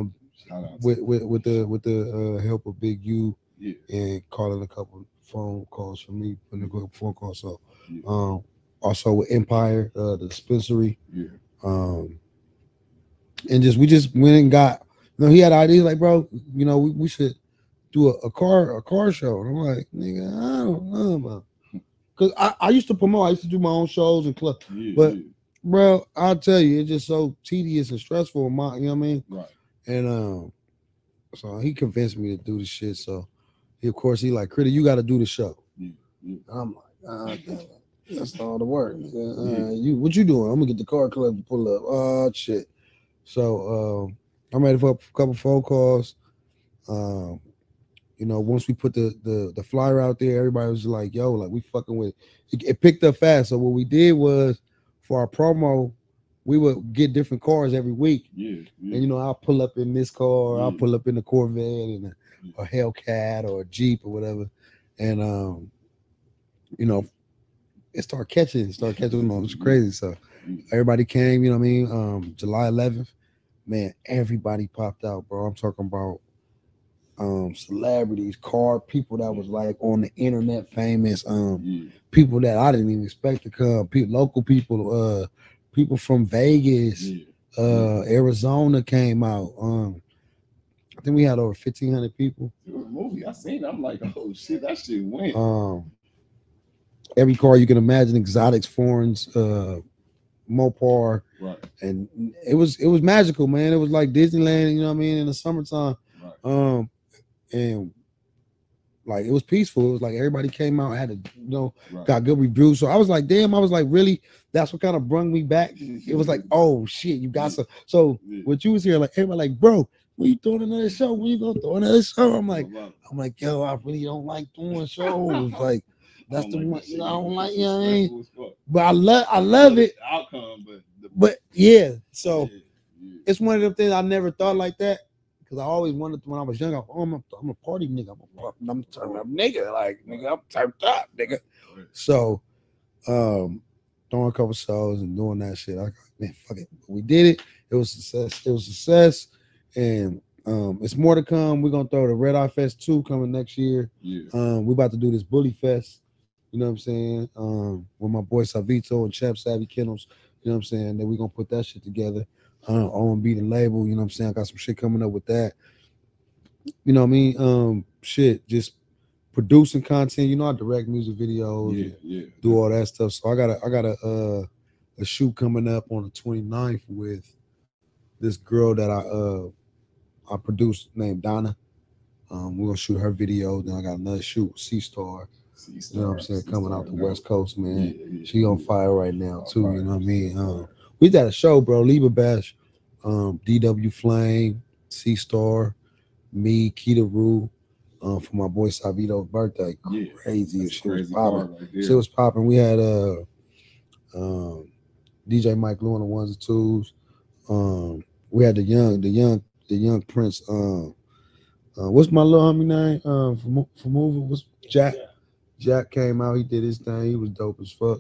With the help of Big U. Yeah. And calling a couple phone calls for me, putting a couple phone calls. So, also with Empire, the dispensary. Yeah. And we just went and got, you know, he had ideas like, bro, you know, we should do a car show. And I'm like, nigga, I don't know about, because I used to promote, I used to do my own shows and clubs, but bro, I'll tell you, it's just so tedious and stressful. You know what I mean? Right. And so he convinced me to do the shit. So he like, Kritta, you got to do the show. I'm like, that's all the work. What you doing? I'm gonna get the car club to pull up. Oh shit. So I made a couple phone calls. You know, once we put the flyer out there, everybody was like, yo, like we fucking with it. It picked up fast. So what we did was, for our promo, we would get different cars every week. And you know, I'll pull up in this car, I'll pull up in the Corvette and a Hellcat or a Jeep or whatever. And you know, it started catching on. It was crazy. So everybody came, you know what I mean? July 11th, man, everybody popped out, bro. I'm talking about celebrities, people that was like on the internet famous, people that I didn't even expect to come, local people, people from Vegas, Arizona came out. I think we had over 1,500 people. Movie, I seen it. I'm like, oh shit, that shit went. Every car you can imagine, exotics, foreigns, Mopar, right? And it was magical, man. It was like Disneyland, you know what I mean, in the summertime. Right. And like it was peaceful. It was like everybody came out, had got good reviews. So I was like, damn, I was like, really? That's what kind of brung me back. It was like, oh shit, you got some. So what you was here, like everybody like, bro, when you throwing another show? When you gonna throw another show? I'm like, yo, I really don't like doing shows. Like that's the one, you know, I don't like, you know what I mean? But I love it. Outcome, but yeah, so it's one of them things I never thought like that. because I always wanted to, when I was young, I'm a party nigga. I'm a turn up nigga. Like, nigga, I'm turned up, nigga. So, throwing a couple shows and doing that shit. I man, fuck it. We did it. It was success. It was success. And it's more to come. We're gonna throw the Red Eye Fest 2 coming next year. Yeah. We about to do this Bully Fest. You know what I'm saying? With my boy Savito and Chap Savvy Kennels. You know what I'm saying? Then we're gonna put that shit together. OMB the label, you know what I'm saying? I got some shit coming up with that. You know what I mean? Shit, just producing content. You know, I direct music videos, do all that stuff. So I got a shoot coming up on the 29th with this girl that I produced named Donna. We're gonna shoot her video. Then I got another shoot with C-Star. You know what I'm saying? Coming out the West Coast, man. She on fire right now too. You know what I mean? We got a show, bro. Lieber Bash, DW Flame, C-Star, me, Keita Rue, for my boy Savito's birthday. Crazy. Shit was popping. Shit was popping. We had DJ Mike Lou on the ones and twos. We had the young Prince. What's my little homie name? For moving was Jack. Jack came out. He did his thing. He was dope as fuck.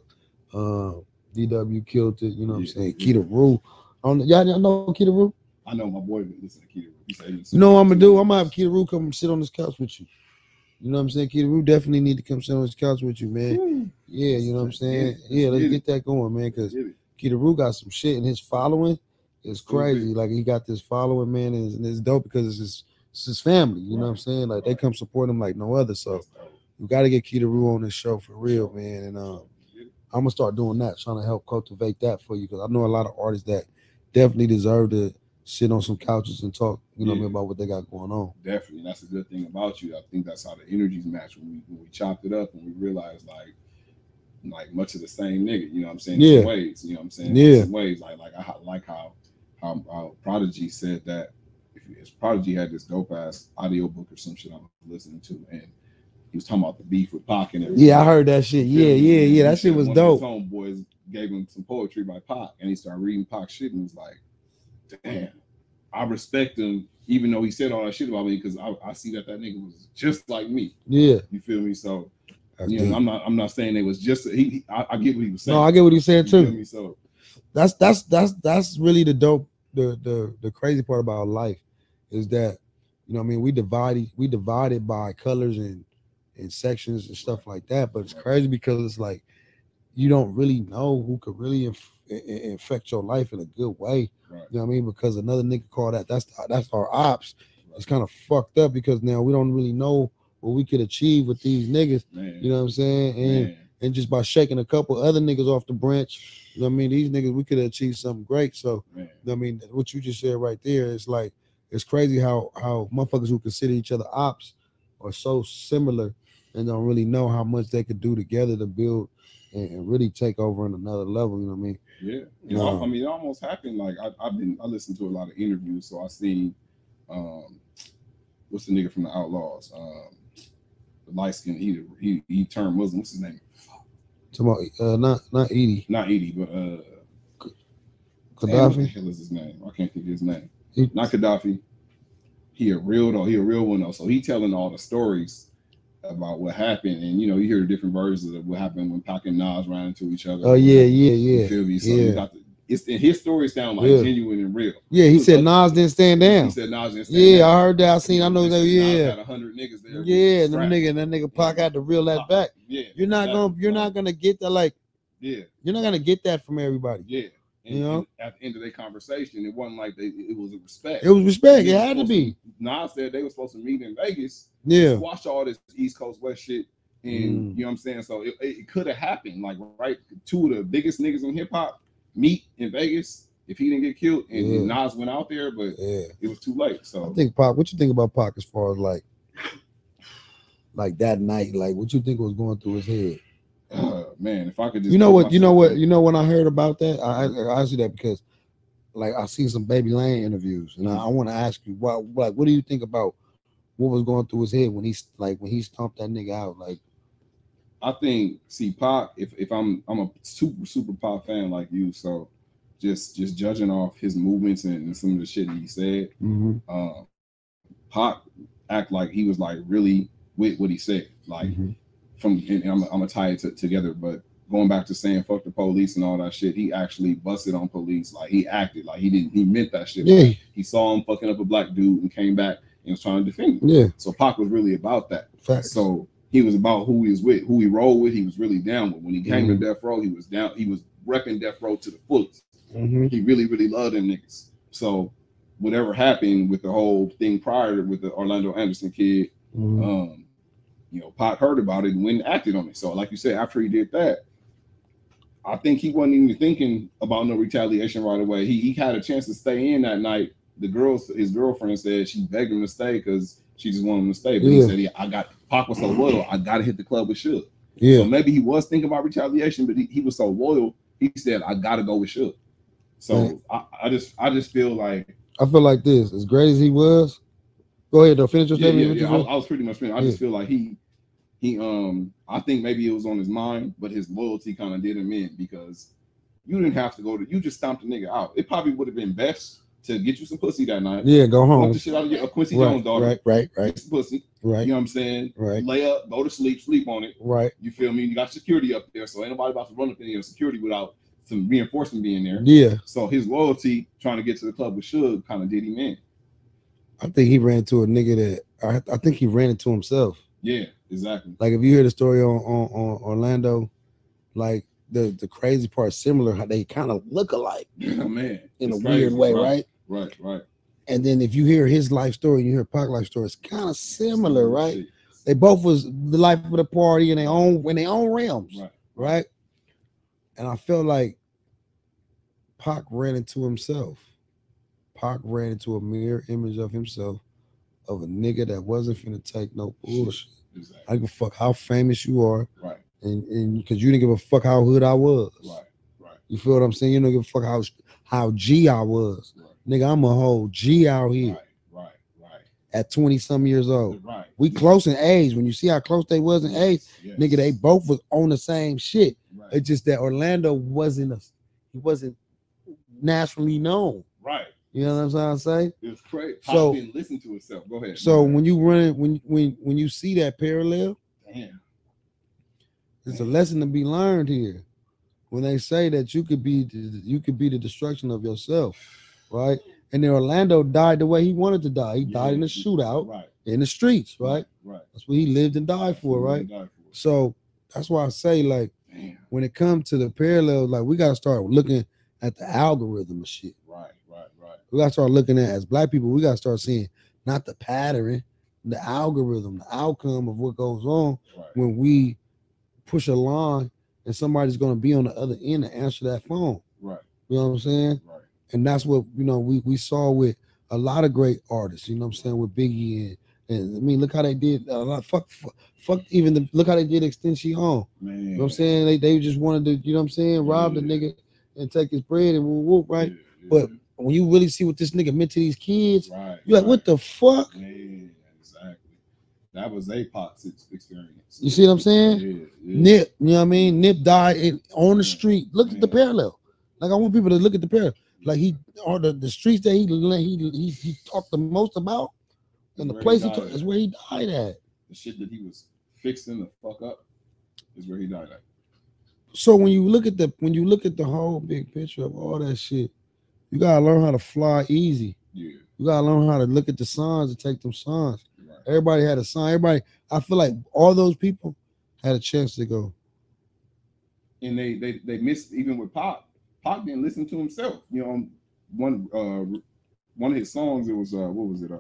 DW killed it. You know what I'm saying? Keita Rue. Y'all know Keita Rue? I know my boy. Listen to Keita Rue. You know what I'm gonna do? I'm gonna have Keita Rue come sit on this couch with you. You know what I'm saying? Keita Rue definitely need to come sit on this couch with you, man. Yeah, you know what I'm saying? Yeah, let's get that going, man. Because Keita Rue got some shit, and his following is crazy. Like he got this following, man, and it's dope because it's his family. You know what I'm saying? Like they come support him like no other. So you got to get Keita Rue on this show for real, man. And I'm gonna start doing that, trying to help cultivate that for you, because I know a lot of artists that definitely deserve to sit on some couches and talk, you know what I mean, about what they got going on. Definitely. That's a good thing about you. I think that's how the energies match when we chopped it up and we realized like much of the same nigga, you know what I'm saying? In some ways, you know what I'm saying? In some ways, I like how Prodigy said that if Prodigy had this dope ass audio book or some shit I was listening to, and he was talking about the beef with Pac and everything. Yeah, I heard that shit. Yeah. That shit was dope. His homeboys gave him some poetry by Pac, and he started reading Pac's shit and was like, damn, I respect him, even though he said all that shit about me, because I see that nigga was just like me. Yeah, you feel me? So, you know, I'm not saying it was just I get what he was saying. No, I get what he's saying too. You feel me? So that's really the dope, the crazy part about life is that, you know what I mean, we divided by colors and sections and stuff like that, but it's crazy because it's like you don't really know who could really affect your life in a good way. You know what I mean? Because another nigga call that's our ops. It's kind of fucked up because now we don't really know what we could achieve with these niggas. You know what I'm saying? And just by shaking a couple other niggas off the branch, you know what I mean? These niggas, we could achieve something great. So, you know what I mean? What you just said right there, it's like, it's crazy how motherfuckers who consider each other ops are so similar and don't really know how much they could do together to build and really take over on another level. You know what I mean? Yeah. You know, I mean, it almost happened. Like I listened to a lot of interviews, so I seen what's the nigga from the Outlaws? The light skin, he turned Muslim. What's his name? Not Edie. Not Edie, but Gaddafi. What the hell is his name? I can't think of his name. Not Gaddafi. He a real one though. So he telling all the stories about what happened, and you know, you hear the different versions of what happened when Pac and Nas ran into each other. Oh yeah. You feel me? So you got his stories sound like genuine and real. Yeah, he said Nas didn't stand down. He said Nas didn't stand down. I heard that. I know that. Nas had 100 niggas there. Yeah, that nigga Pac had to reel that back. Yeah, you're not gonna get that. Like, you're not gonna get that from everybody. Yeah. And, you know, at the end of their conversation, it wasn't like it was a respect. It was respect. It had to be. Nas said they were supposed to meet in Vegas. Yeah. Squash all this East Coast West shit. And you know what I'm saying? So it could have happened. Like, right, two of the biggest niggas in hip hop meet in Vegas if he didn't get killed. And Nas went out there, but it was too late. So I think Pac, what you think about Pac as far as like that night? Like, what you think was going through his head? Man, if I could just you know when I heard about that, I asked you that because like I seen some Baby Lane interviews, and I want to ask you what do you think about what was going through his head when he stomped that nigga out? Like, I think, see, Pac, if I'm a super Pac fan like you, so just judging off his movements and some of the shit that he said, Pac act like he was like really with what he said. Like and I'm gonna tie it together, but going back to saying fuck the police and all that shit, he actually busted on police. Like he acted like he meant that shit. Yeah. Like, he saw him fucking up a black dude and came back and was trying to defend him. Yeah. So Pac was really about that. Facts. So he was about who he was with, who he rolled with. He was really down with. When he came to Death Row, he was down. He was repping Death Row to the fullest. He really, really loved them niggas. So whatever happened with the whole thing prior with the Orlando Anderson kid, you know, Pac heard about it and went and acted on it. So like you said, after he did that, I think he wasn't even thinking about no retaliation right away. He had a chance to stay in that night. His girlfriend said she begged him to stay because she just wanted him to stay. But he said, Pac was so loyal, I got to hit the club with Suge. Yeah. So maybe he was thinking about retaliation, but he was so loyal, he said, I got to go with Suge. So I just feel like. I feel like this, as great as he was. Go ahead, though. Finish your statement. Yeah. I was pretty much finished. I just feel like he I think maybe it was on his mind, but his loyalty kind of did him in because you didn't have to you just stomped the nigga out. It probably would have been best to get you some pussy that night. Yeah, go home. Fuck the shit out of your Quincy Jones daughter. Right. Get some pussy. Right. You know what I'm saying? Right. Lay up, go to sleep on it. Right. You feel me? You got security up there, so ain't nobody about to run up in your security without some reinforcement being there. Yeah. So his loyalty trying to get to the club with Suge kind of did him in. I think he ran into a nigga that I think he ran into himself. Yeah, exactly. Like if you hear the story on Orlando, like the crazy part, similar how they kind of look alike. Oh man, in a weird way, right? Right. And then if you hear his life story, you hear Pac life story, it's kind of similar, right? Shit. They both was the life of the party in their own realms, right? And I feel like Pac ran into himself. Pac ran into a mirror image of himself, of a nigga that wasn't finna take no bullshit. Exactly. I don't give a fuck how famous you are, right? And because you didn't give a fuck how hood I was, right. You feel what I'm saying? You don't give a fuck how G I was, right. Nigga. I'm a whole G out here, right. At 20-some years old, right. We close in age. When you see how close they was in age, nigga, they both was on the same shit. Right. It's just that Orlando wasn't nationally known, right? You know what I'm saying? It's crazy. So didn't listen to himself. Go ahead. So when you when you see that parallel, damn, it's a lesson to be learned here. When they say that you could be the destruction of yourself, right? And then Orlando died the way he wanted to die. He died in a shootout, in the streets, right? That's what he lived and died for, right? So that's why I say, like, when it comes to the parallels, like, we gotta start looking at the algorithm of shit. Right. We gotta start looking at, as black people, we gotta start seeing not the pattern, the algorithm, the outcome of what goes on when we push a line and somebody's gonna be on the other end to answer that phone. Right. You know what I'm saying? Right. And that's what, you know, we saw with a lot of great artists, you know what I'm saying, with Biggie and I mean, look how they did fuck even look how they did Extension. Man. You know what I'm saying? They just wanted to, you know what I'm saying, rob the nigga and take his bread and whoop, right? Yeah. But when you really see what this nigga meant to these kids, you're like, what the fuck? Yeah, exactly. That was a Pac's experience. You see what I'm saying? Yeah. Nip, you know what I mean? Nip died on the street. Look at the parallel. Like, I want people to look at the parallel. Like, the streets that he talked the most about, and the place he talked is where he died at. The shit that he was fixing the fuck up is where he died at. So when you look at the whole big picture of all that shit, you gotta learn how to fly easy. Yeah. You gotta learn how to look at the signs and take them signs. Right. Everybody had a sign. I feel like all those people had a chance to go. And they missed, even with Pac. Pac didn't listen to himself. You know, one of his songs, it was what was it?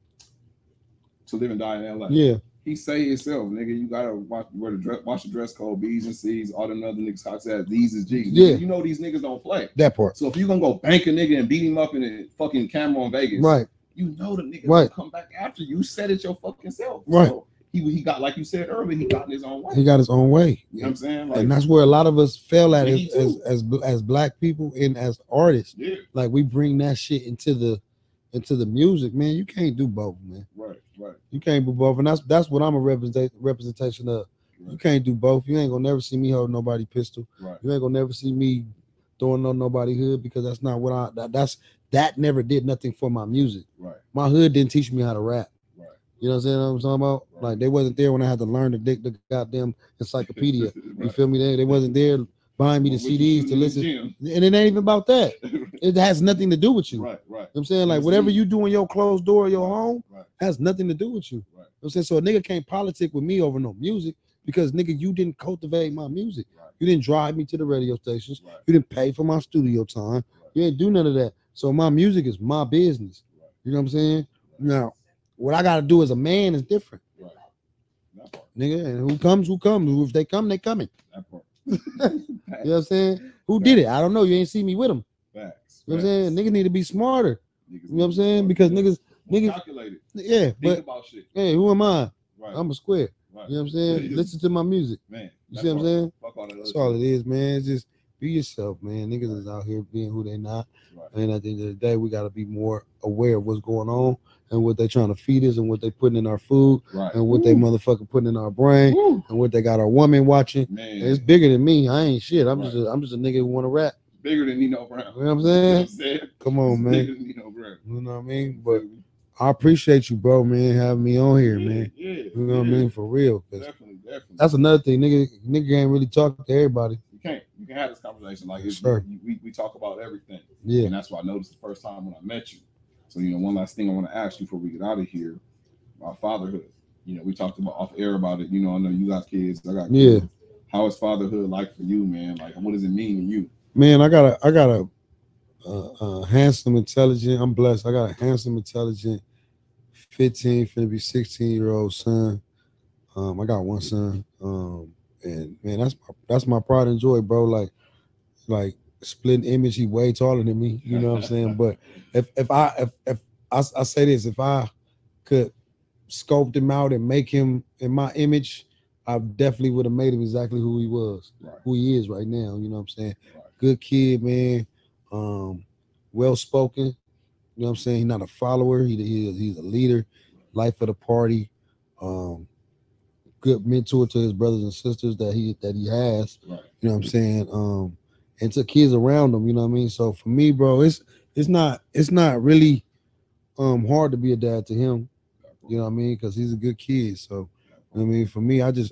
To Live and Die in LA. Yeah. He say himself, nigga, you gotta watch the dress code, B's and C's, all them other niggas talk says these is G's. Yeah. You know these niggas don't play. That part. So if you gonna go bank a nigga and beat him up in a fucking camera in Vegas, right? You know the niggas gonna come back after you. Said it your fucking self. Right. So he got, like you said earlier, he got in his own way. He got his own way. You know what I'm saying? Like, and that's where a lot of us fail at as black people and as artists. Yeah. Like, we bring that shit into the music, man. You can't do both, man. Right. You can't do both, and that's what I'm a representation of. Right. You can't do both. You ain't gonna never see me hold nobody pistol. Right. You ain't gonna never see me throwing on nobody hood, because that's not what that never did nothing for my music. Right. My hood didn't teach me how to rap. You know what I'm talking about? Right. Like they wasn't there when I had to learn the goddamn encyclopedia. You Right. feel me? They wasn't there buying me the What you CDs shooting to in the listen. gym. And it ain't even about that. It has nothing to do with you. Right. You know what I'm saying? Like It's whatever you. you do in your closed door, your Right. home, Right. has nothing to do with you. Right. You know what I'm saying? So a nigga can't politic with me over no music because nigga, you didn't cultivate my music. Right. You didn't drive me to the radio stations. Right. You didn't pay for my studio time. Right. You didn't do none of that. So my music is my business. Right. You know what I'm saying? Now, what I gotta do as a man is different. Right. That part. Nigga, and who comes, who comes. If they come, they coming. That part. You know what I'm saying? Who did it? I don't know. You ain't see me with them. Facts. You know what I'm saying? Niggas need to be smarter. You You know what I'm saying? Because niggas, calculated. yeah, Think but about shit. hey, who am I? Right. I'm a square. Right. You know what I'm saying? Listen to my music. Man. You see what I'm saying? Fuck all that That's other all shit. it is, man. It's just be yourself, man. Niggas is out here being who they not. Right. And at the end of the day, we got to be more aware of what's going on and what they trying to feed us and what they putting in our food Right. and what they motherfucking putting in our brain Woo. and what they got our woman watching. Man. And it's bigger than me. I ain't shit. I'm Right. just a nigga who want to rap. Bigger than Nino Brown. You know what I'm You know saying? what I'm saying? Come on, man. Bigger than Nino Brown. You know what I mean? But I appreciate you, bro, man, having me on here, man. Yeah. You know what I mean? For real. 'Cause Definitely. that's another thing. Nigga can't really talk to everybody. You can't. You can have this conversation like it's, Sure. we talk about everything. Yeah. And that's what I noticed the first time when I met you. So, one last thing I want to ask you before we get out of here about fatherhood. We talked about off air about it. I know you got kids. I got kids. Yeah. How is fatherhood like for you, man? Like, what does it mean to you? Man, I got a handsome, intelligent. I'm blessed. I got a handsome, intelligent, 15, finna be 16-year-old son. I got one son. And man, that's my pride and joy, bro. Like splitting image, he way taller than me. You know what I'm saying? But if I say this, if I could sculpt him out and make him in my image, I definitely would have made him exactly who he was, Right. who he is right now. You know what I'm saying? Right. Good kid, man. Well spoken. You know what I'm saying? He's not a follower. He's a leader. Life of the party. Good mentor to his brothers and sisters that he has. Right. You know what I'm saying? And to kids around him. You know what I mean? So for me, bro, it's not really hard to be a dad to him. You know what I mean? Because he's a good kid. So I mean, for me, I just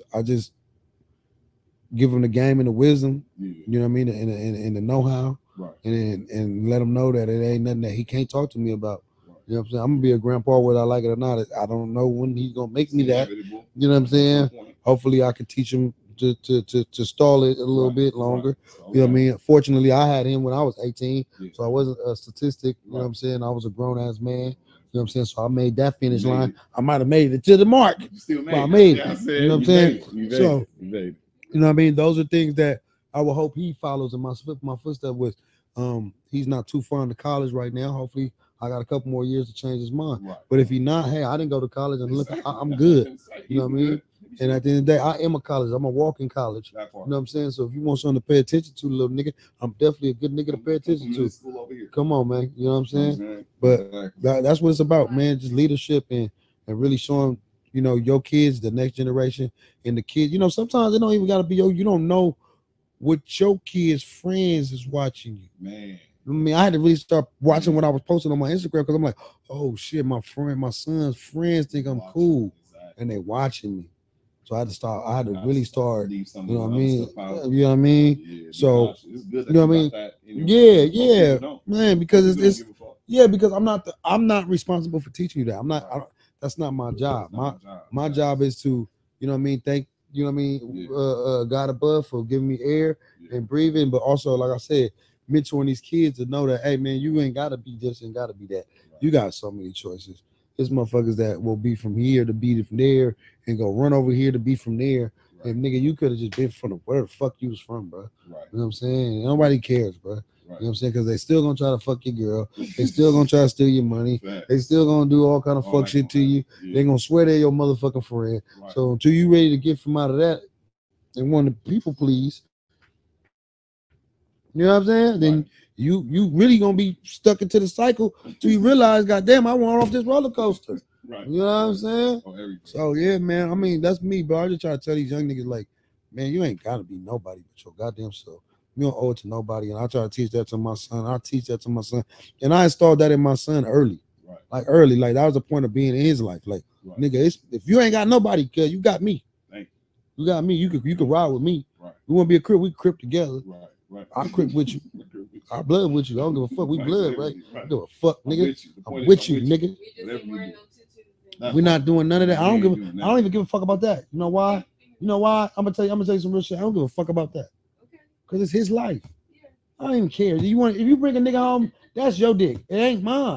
give him the game and the wisdom. Yeah. You know what I mean? And the know-how. Right. And let him know that it ain't nothing that he can't talk to me about. Right. You know what I'm saying? I'm gonna be a grandpa whether I like it or not. I don't know when he's gonna make me that. Inevitable. You know what I'm saying? At some point. Hopefully I can teach him to stall it a little Right. bit longer. Right. You know what I mean? Fortunately, I had him when I was 18, Yeah. so I wasn't a statistic. You know what I'm saying? I was a grown ass man. You know what I'm saying? So I made that finish You made line. it. I might have made it to the mark. You still made Well, I it. made it. Yeah, I said, You know what I'm you saying? made it. You made So- it. You made it. You know what I mean? Those are things that I would hope he follows in my footsteps with. He's not too far into college right now. Hopefully, I got a couple more years to change his mind. Right. But if he not, hey, I didn't go to college and look, I'm good. You know what I mean? And at the end of the day, I am a college. I'm a walking college. That part. You know what I'm saying? So if you want something to pay attention to, little nigga, I'm definitely a good nigga to pay attention I'm in to. school over here. Come on, man. You know what I'm saying? Mhm. But Exactly. that's what it's about, man. Just leadership and really showing, your kids, the next generation, and the kids. Sometimes it don't even gotta be you don't know what your kids' friends is watching you. Man. I mean, I had to really start watching what I was posting on my Instagram because I'm like, oh shit, my son's friends think I'm cool Exactly. and they watching me. So I had to really start, Leave some you know of what I the mean? other stuff out. You know what I mean? Yeah, So, it's good that you know what I got mean? that in your Yeah, mind. Most yeah, people don't. man, because Most people it's don't give a fuck. yeah, because I'm not responsible for teaching you that. I'm not. Right. That's not my job. It's not My job is to, thank God above for giving me air Yeah. and breathing, but also, like I said, mentoring these kids to know that, hey man, you ain't gotta be this and gotta be that. Right. You got so many choices. There's motherfuckers that will be from here to be from there and go run over here to be from there. Right. And nigga, you could have just been from where the fuck you was from, bro. Right. You know what I'm saying? Nobody cares, bro. Right. You know what I'm saying? Because they still gonna try to fuck your girl. They still gonna try to steal your money. Facts. They still gonna do all kind of All fuck that shit to you. Yeah. They gonna swear they're your motherfucking friend. Right. So until you ready to get from out of that and want to people please, you know what I'm saying? Then Right. you really gonna be stuck into the cycle till you realize, goddamn, I want off this roller coaster. Right. You know what I'm saying? Oh, everything. So yeah, man. I mean, that's me, bro. I just try to tell these young niggas, like, man, you ain't gotta be nobody but your goddamn self. You don't owe it to nobody. And I try to teach that to my son. I teach that to my son. And I installed that in my son early. Right. Like early. Like that was the point of being in his life. Like, Right. Nigga, if you ain't got nobody, cuz you got me. Thank you. You got me. You could ride with me. Right. We want to be a crip. We crip together. Right. I crip with you. I blood with you. I don't give a fuck. We blood, right? I don't give a fuck, nigga. I'm with you, nigga. We're not doing none of that. I don't even give a fuck about that. You know why? I'm gonna tell you some real shit. I don't give a fuck about that. Cause it's his life. I don't even care. If you bring a nigga home, that's your dick. It ain't mine.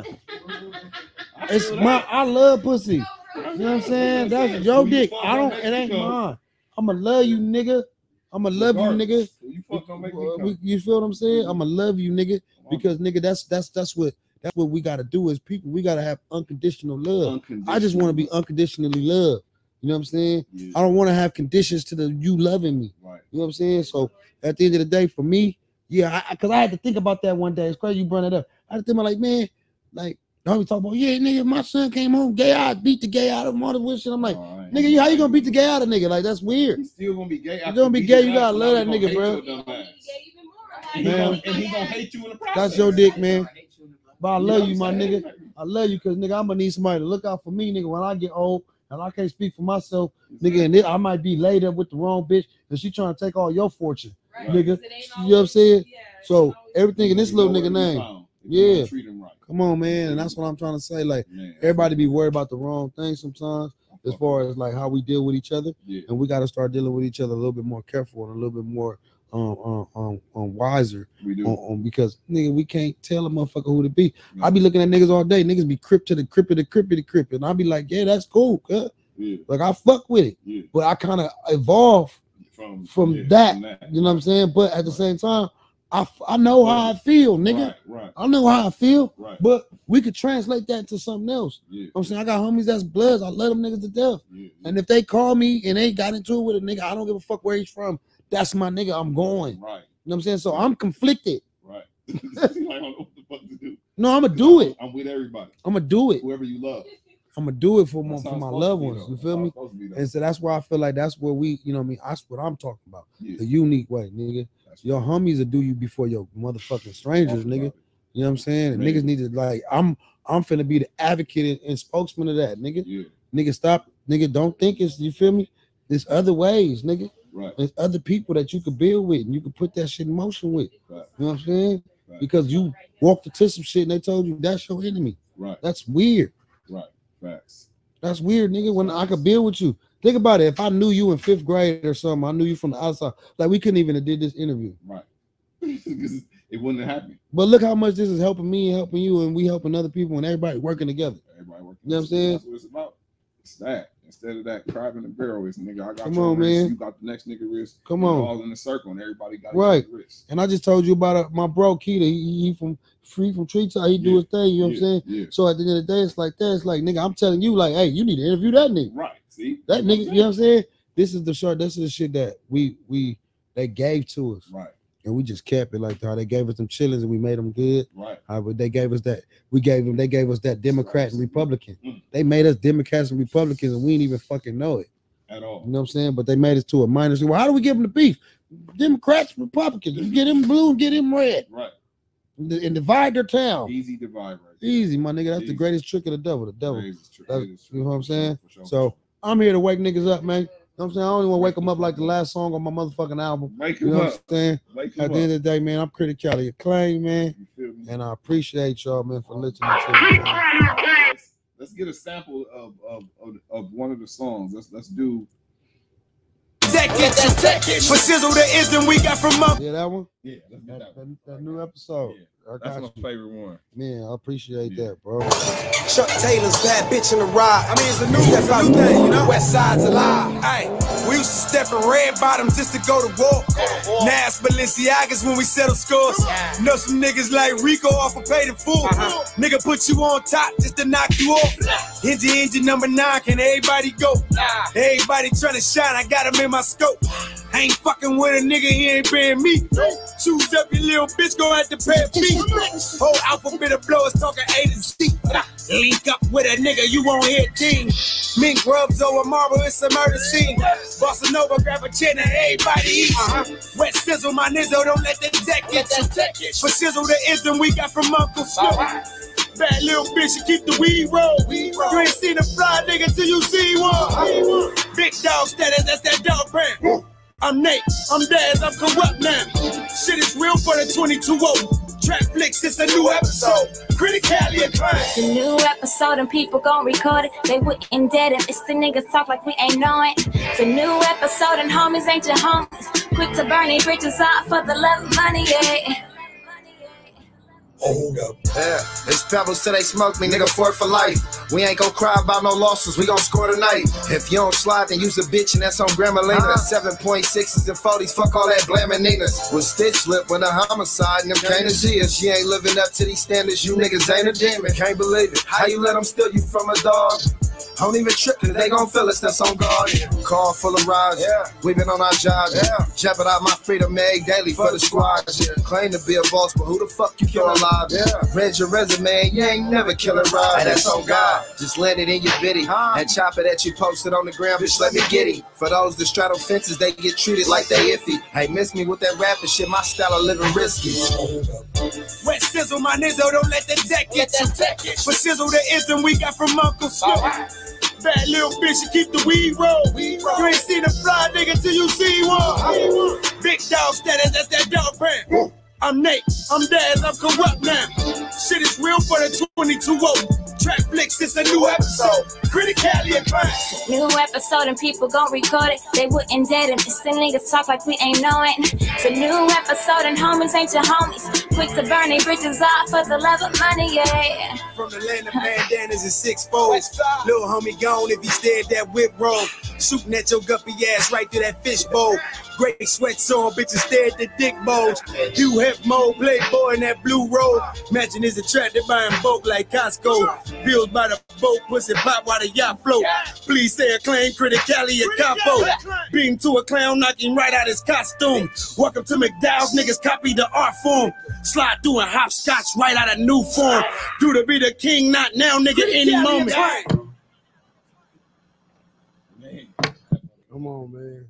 It's my. I love pussy. You know what I'm saying? That's your dick. It ain't mine. I'ma love you, nigga. I'ma love you, nigga. You feel what I'm saying? I'ma love you, nigga. Because nigga, that's what we gotta do as people. We gotta have unconditional love. I just want to be unconditionally loved. You know what I'm saying? Yeah. I don't want to have conditions to you loving me. Right. You know what I'm saying? So at the end of the day, for me, yeah, because I had to think about that one day. It's crazy you brought it up. I had to think about like, man, like I always talk about, yeah, nigga, my son came home gay. I beat the gay out of him, all this shit. I'm like, nigga, how you gonna beat the gay out of nigga? Like that's weird. He's still gonna be gay. You're gonna be gay. You gotta love that nigga, bro. Man, and he gonna hate you in the process. That's your dick, man. But I love you, my nigga. I love you because nigga, I'm gonna need somebody to look out for me, nigga, when I get old. And I can't speak for myself, nigga, and I might be laid up with the wrong bitch and she trying to take all your fortune, nigga. You know what I'm saying? So everything in this little nigga name, yeah. Come on, man, and that's what I'm trying to say. Like everybody be worried about the wrong thing sometimes, as far as like how we deal with each other, and we got to start dealing with each other a little bit more careful and a little bit more wiser. We do. Because nigga, we can't tell a motherfucker who to be. I be looking at niggas all day. Niggas be crip to the crip, and I be like, yeah, that's cool. Like I fuck with it, but I kind of evolve from that. You know what I'm saying? But at the same time, I know how I feel, nigga. Right. I know how I feel, but we could translate that to something else. You know what I'm saying? I got homies that's bloods. I love them niggas to death. And if they call me and they got into it with a nigga, I don't give a fuck where he's from. That's my nigga. I'm going. Right. You know what I'm saying? So I'm conflicted. Right. I don't know what the fuck to do. No, I'm gonna do it. I'm with everybody. I'm gonna do it. Whoever you love. I'm gonna do it for my loved ones. You feel me? And so that's why I feel like that's where we, you know what I mean? That's what I'm talking about. The unique way, nigga. Your homies will do you before your motherfucking strangers, nigga. You know what I'm saying? And niggas need to like, I'm finna be the advocate and spokesman of that, nigga. Nigga, stop. Nigga, don't think it's, you feel me? There's other ways, nigga. Right. There's other people that you could build with and you could put that shit in motion with. Right. You know what I'm saying? Right. Because you walked into some shit and they told you that's your enemy. Right. That's weird. Right. Facts. That's weird, nigga. When I could build with you. Think about it. If I knew you in 5th grade or something, I knew you from the outside. Like we couldn't even have did this interview. Right. Because it wouldn't have happened. But look how much this is helping me and helping you, and we helping other people and everybody working together. Everybody working. You know what I'm saying? That's what it's about. It's that. Instead of that crab in the barrel is, nigga, I got Come your on, wrist, man. You got the next nigga wrist. Come on. All in the circle and everybody got right. Wrist. And I just told you about my bro Kritta. He from Treetop. He do his thing, you know what I'm saying? Yeah. So at the end of the day, it's like that. It's like, nigga, I'm telling you, like, hey, you need to interview that nigga. Right. See? That nigga, you know what I'm saying? This is the shit that they gave to us. Right. And we just kept it like that. They gave us them chillings and we made them good. Right. But they gave us that. They gave us that Democrat and Republican. They made us Democrats and Republicans and we didn't even fucking know it. At all. You know what I'm saying? But they made us to a minus. Well, how do we give them the beef? Democrats, Republicans. You get them blue and get them red. Right. And divide their town. Easy divide, right? Easy, my nigga. That's easy. The greatest trick of the devil. You know what I'm saying? Sure. So I'm here to wake niggas up, man. You know what I'm saying? I only want to wake them up like the last song on my motherfucking album. Wake you know what I'm saying? At the end of the day, man, I'm Kritta Cali, Acclaimed, man. And I appreciate y'all, man, for listening to me. Let's get a sample of one of the songs. Let's do. For sizzle the ism we got from up. Yeah, that one? Yeah, let's get that new episode. Yeah. That's my favorite one. Man, I appreciate that, bro. Chuck Taylor's bad bitch in the ride. I mean, it's a new thing, you know? West Side's alive. Hey, we used to step in red bottoms just to go to war. Now it's Balenciagas when we settle scores. Know some niggas like Rico off of Pay the Fool. Nigga put you on top just to knock you off. Engine number 9, can everybody go? Everybody trying to shine, I got him in my scope. I ain't fucking with a nigga, he ain't paying me. Choose up your little bitch, go have to pay a fee. Whole alphabet of blowers talking A to Z. Link up with a nigga, you won't hit team. Mink rubs over marble, it's a murder scene. Bossa Nova, grab a chin and everybody eat. Wet sizzle, my nizzo, don't let the tech get you. For sizzle the ism we got from Uncle Snoop. Bad little bitch, you keep the weed roll. You ain't seen a fly nigga till you see one. Big dog status, that's that dog brand. I'm Nate, I'm Daz, I'm corrupt now. Shit is real for the 22-0. Trap flicks, it's a new episode. Kritta, Cali, Acclaimed. It's a new episode and people gon' record it. They wouldn't dead if it's the niggas talk like we ain't know it. It's a new episode and homies ain't your homies. Quick to burn these bridges out for the love of money, yeah. Hold up. Yeah, it's pebbles till they smoke me, nigga, for life. We ain't gon' cry about no losses, we gon' score tonight. If you don't slide, then use a bitch and that's on Grandma Lena. 7.6s and 40s, fuck all that blaminanas. Was stitch lip with a homicide and them can't see us. She ain't living up to these standards, you niggas ain't a demon. Can't believe it, how you let them steal you from a dog? Don't even trip, cause they gon' feel us, that's on guard. Car full of rides, we been on our jobs. Jumping out my freedom egg daily for the squad. Claim to be a boss, but who the fuck you kill alive? Read your resume, you ain't never kill a ride. That's on God, just land it in your bitty and chop it at you posted on the ground, bitch, let me get it. For those that straddle fences, they get treated like they iffy. Hey, miss me with that rapping shit, my style of living risky. Wet sizzle, my nizzo, don't let the tech get you. For sizzle the ism we got from Uncle Snoop. Bad little bitch, you keep the weed roll. You ain't seen a fly nigga till you see one. Big dog status, that's that dog brand. I'm Nate, I'm Daz, I'm corrupt now. Shit is real for the 22-0. Trap flicks, it's a new episode. Kritta, Cali, Acclaimed. New episode and people gon' record it. They wouldn't dead if it's the niggas talk like we ain't know it. It's a new episode and homies ain't your homies. Quick to burn these bridges out for the love of money, yeah. From the land of bandanas and 6-4s. Little homie gone if he stared that whip roll. Shooting at your guppy ass right through that fishbowl. Great sweats on, bitches stare at the dick bulge. You have mode, playboy in that blue robe. Matching is attracted by him boat like Costco. Bills by the boat, pussy pop while the yacht float. Please say Acclaimed, Kritta, Cali, a capo. Beam to a clown, knocking right out his costume. Welcome to McDowell's, niggas copy the art form. Slide through and hopscotch right out of new form. Do to be the king, not now, nigga, any moment. Come on, man.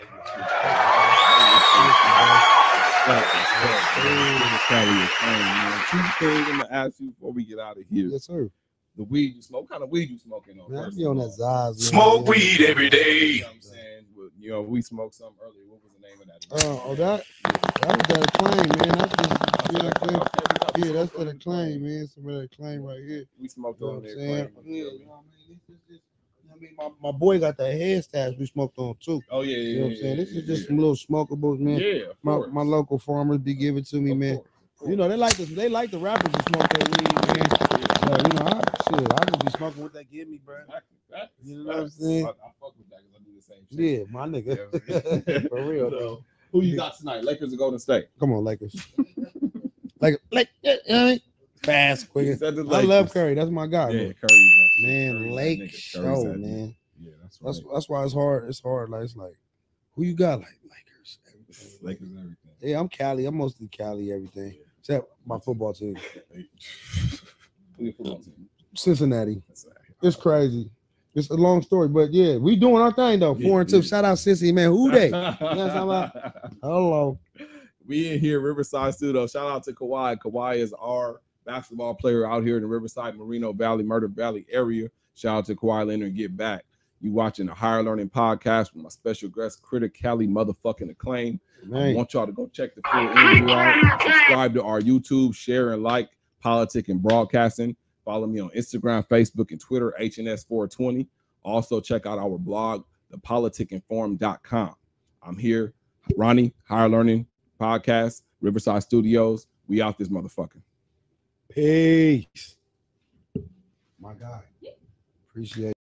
Two things I'm gonna ask you before we get out of here. Yes, sir. The weed you smoke. What kind of weed you smoking on? Man, I be on that Zaz. Smoke weed every day. You know what I'm saying? You know, we smoked something earlier. What was the name of that? That was that Acclaimed, man. That's just, yeah, that's that Acclaimed, man. Some of that Acclaimed right here. We smoked You know on what I'm there. saying? Yeah, you know what I mean? My boy got that head stash we smoked on too. Oh yeah, You know what I'm saying? This is just some little smokables, man. Yeah, My local farmers be giving to me, man. You know, they like the rappers to smoke that weed, man. You know, I just be smoking what they give me, bro. You know what I'm saying? I fuck with that because I do the same shit. Yeah, my nigga. For real, though. Who you got tonight? Lakers or Golden State? Come on, Lakers. like, you know what I mean? Fast, quick. I love Curry. That's my guy. Yeah, bro. Curry. Man, Lake show, man. Yeah, that's why it's hard. It's hard. Like, it's like, who you got? Like Lakers. Everything. Lakers and everything. Yeah, I'm Cali. I'm mostly Cali, everything. Except my football team. Who your football team? Cincinnati. It's crazy. It's a long story, but yeah, we doing our thing though. 4-2. Shout out Cincy, man. Who they? You know what I'm talking about? Hello. We in here, Riverside Studio. Shout out to Kawhi. Kawhi is our basketball player out here in the Riverside, Moreno Valley, Murder Valley area. Shout out to Kawhi Leonard and Get Back. You watching the Higher Learning Podcast with my special guest, Kritta, Cali, motherfucking Acclaimed. I want y'all to go check the full interview out. Subscribe to our YouTube, share and like Politic and Broadcasting. Follow me on Instagram, Facebook, and Twitter, HNS420. Also, check out our blog, thepoliticinform.com. I'm here, Ronnie, Higher Learning Podcast, Riverside Studios. We out this motherfucker. Peace. My guy. Appreciate it.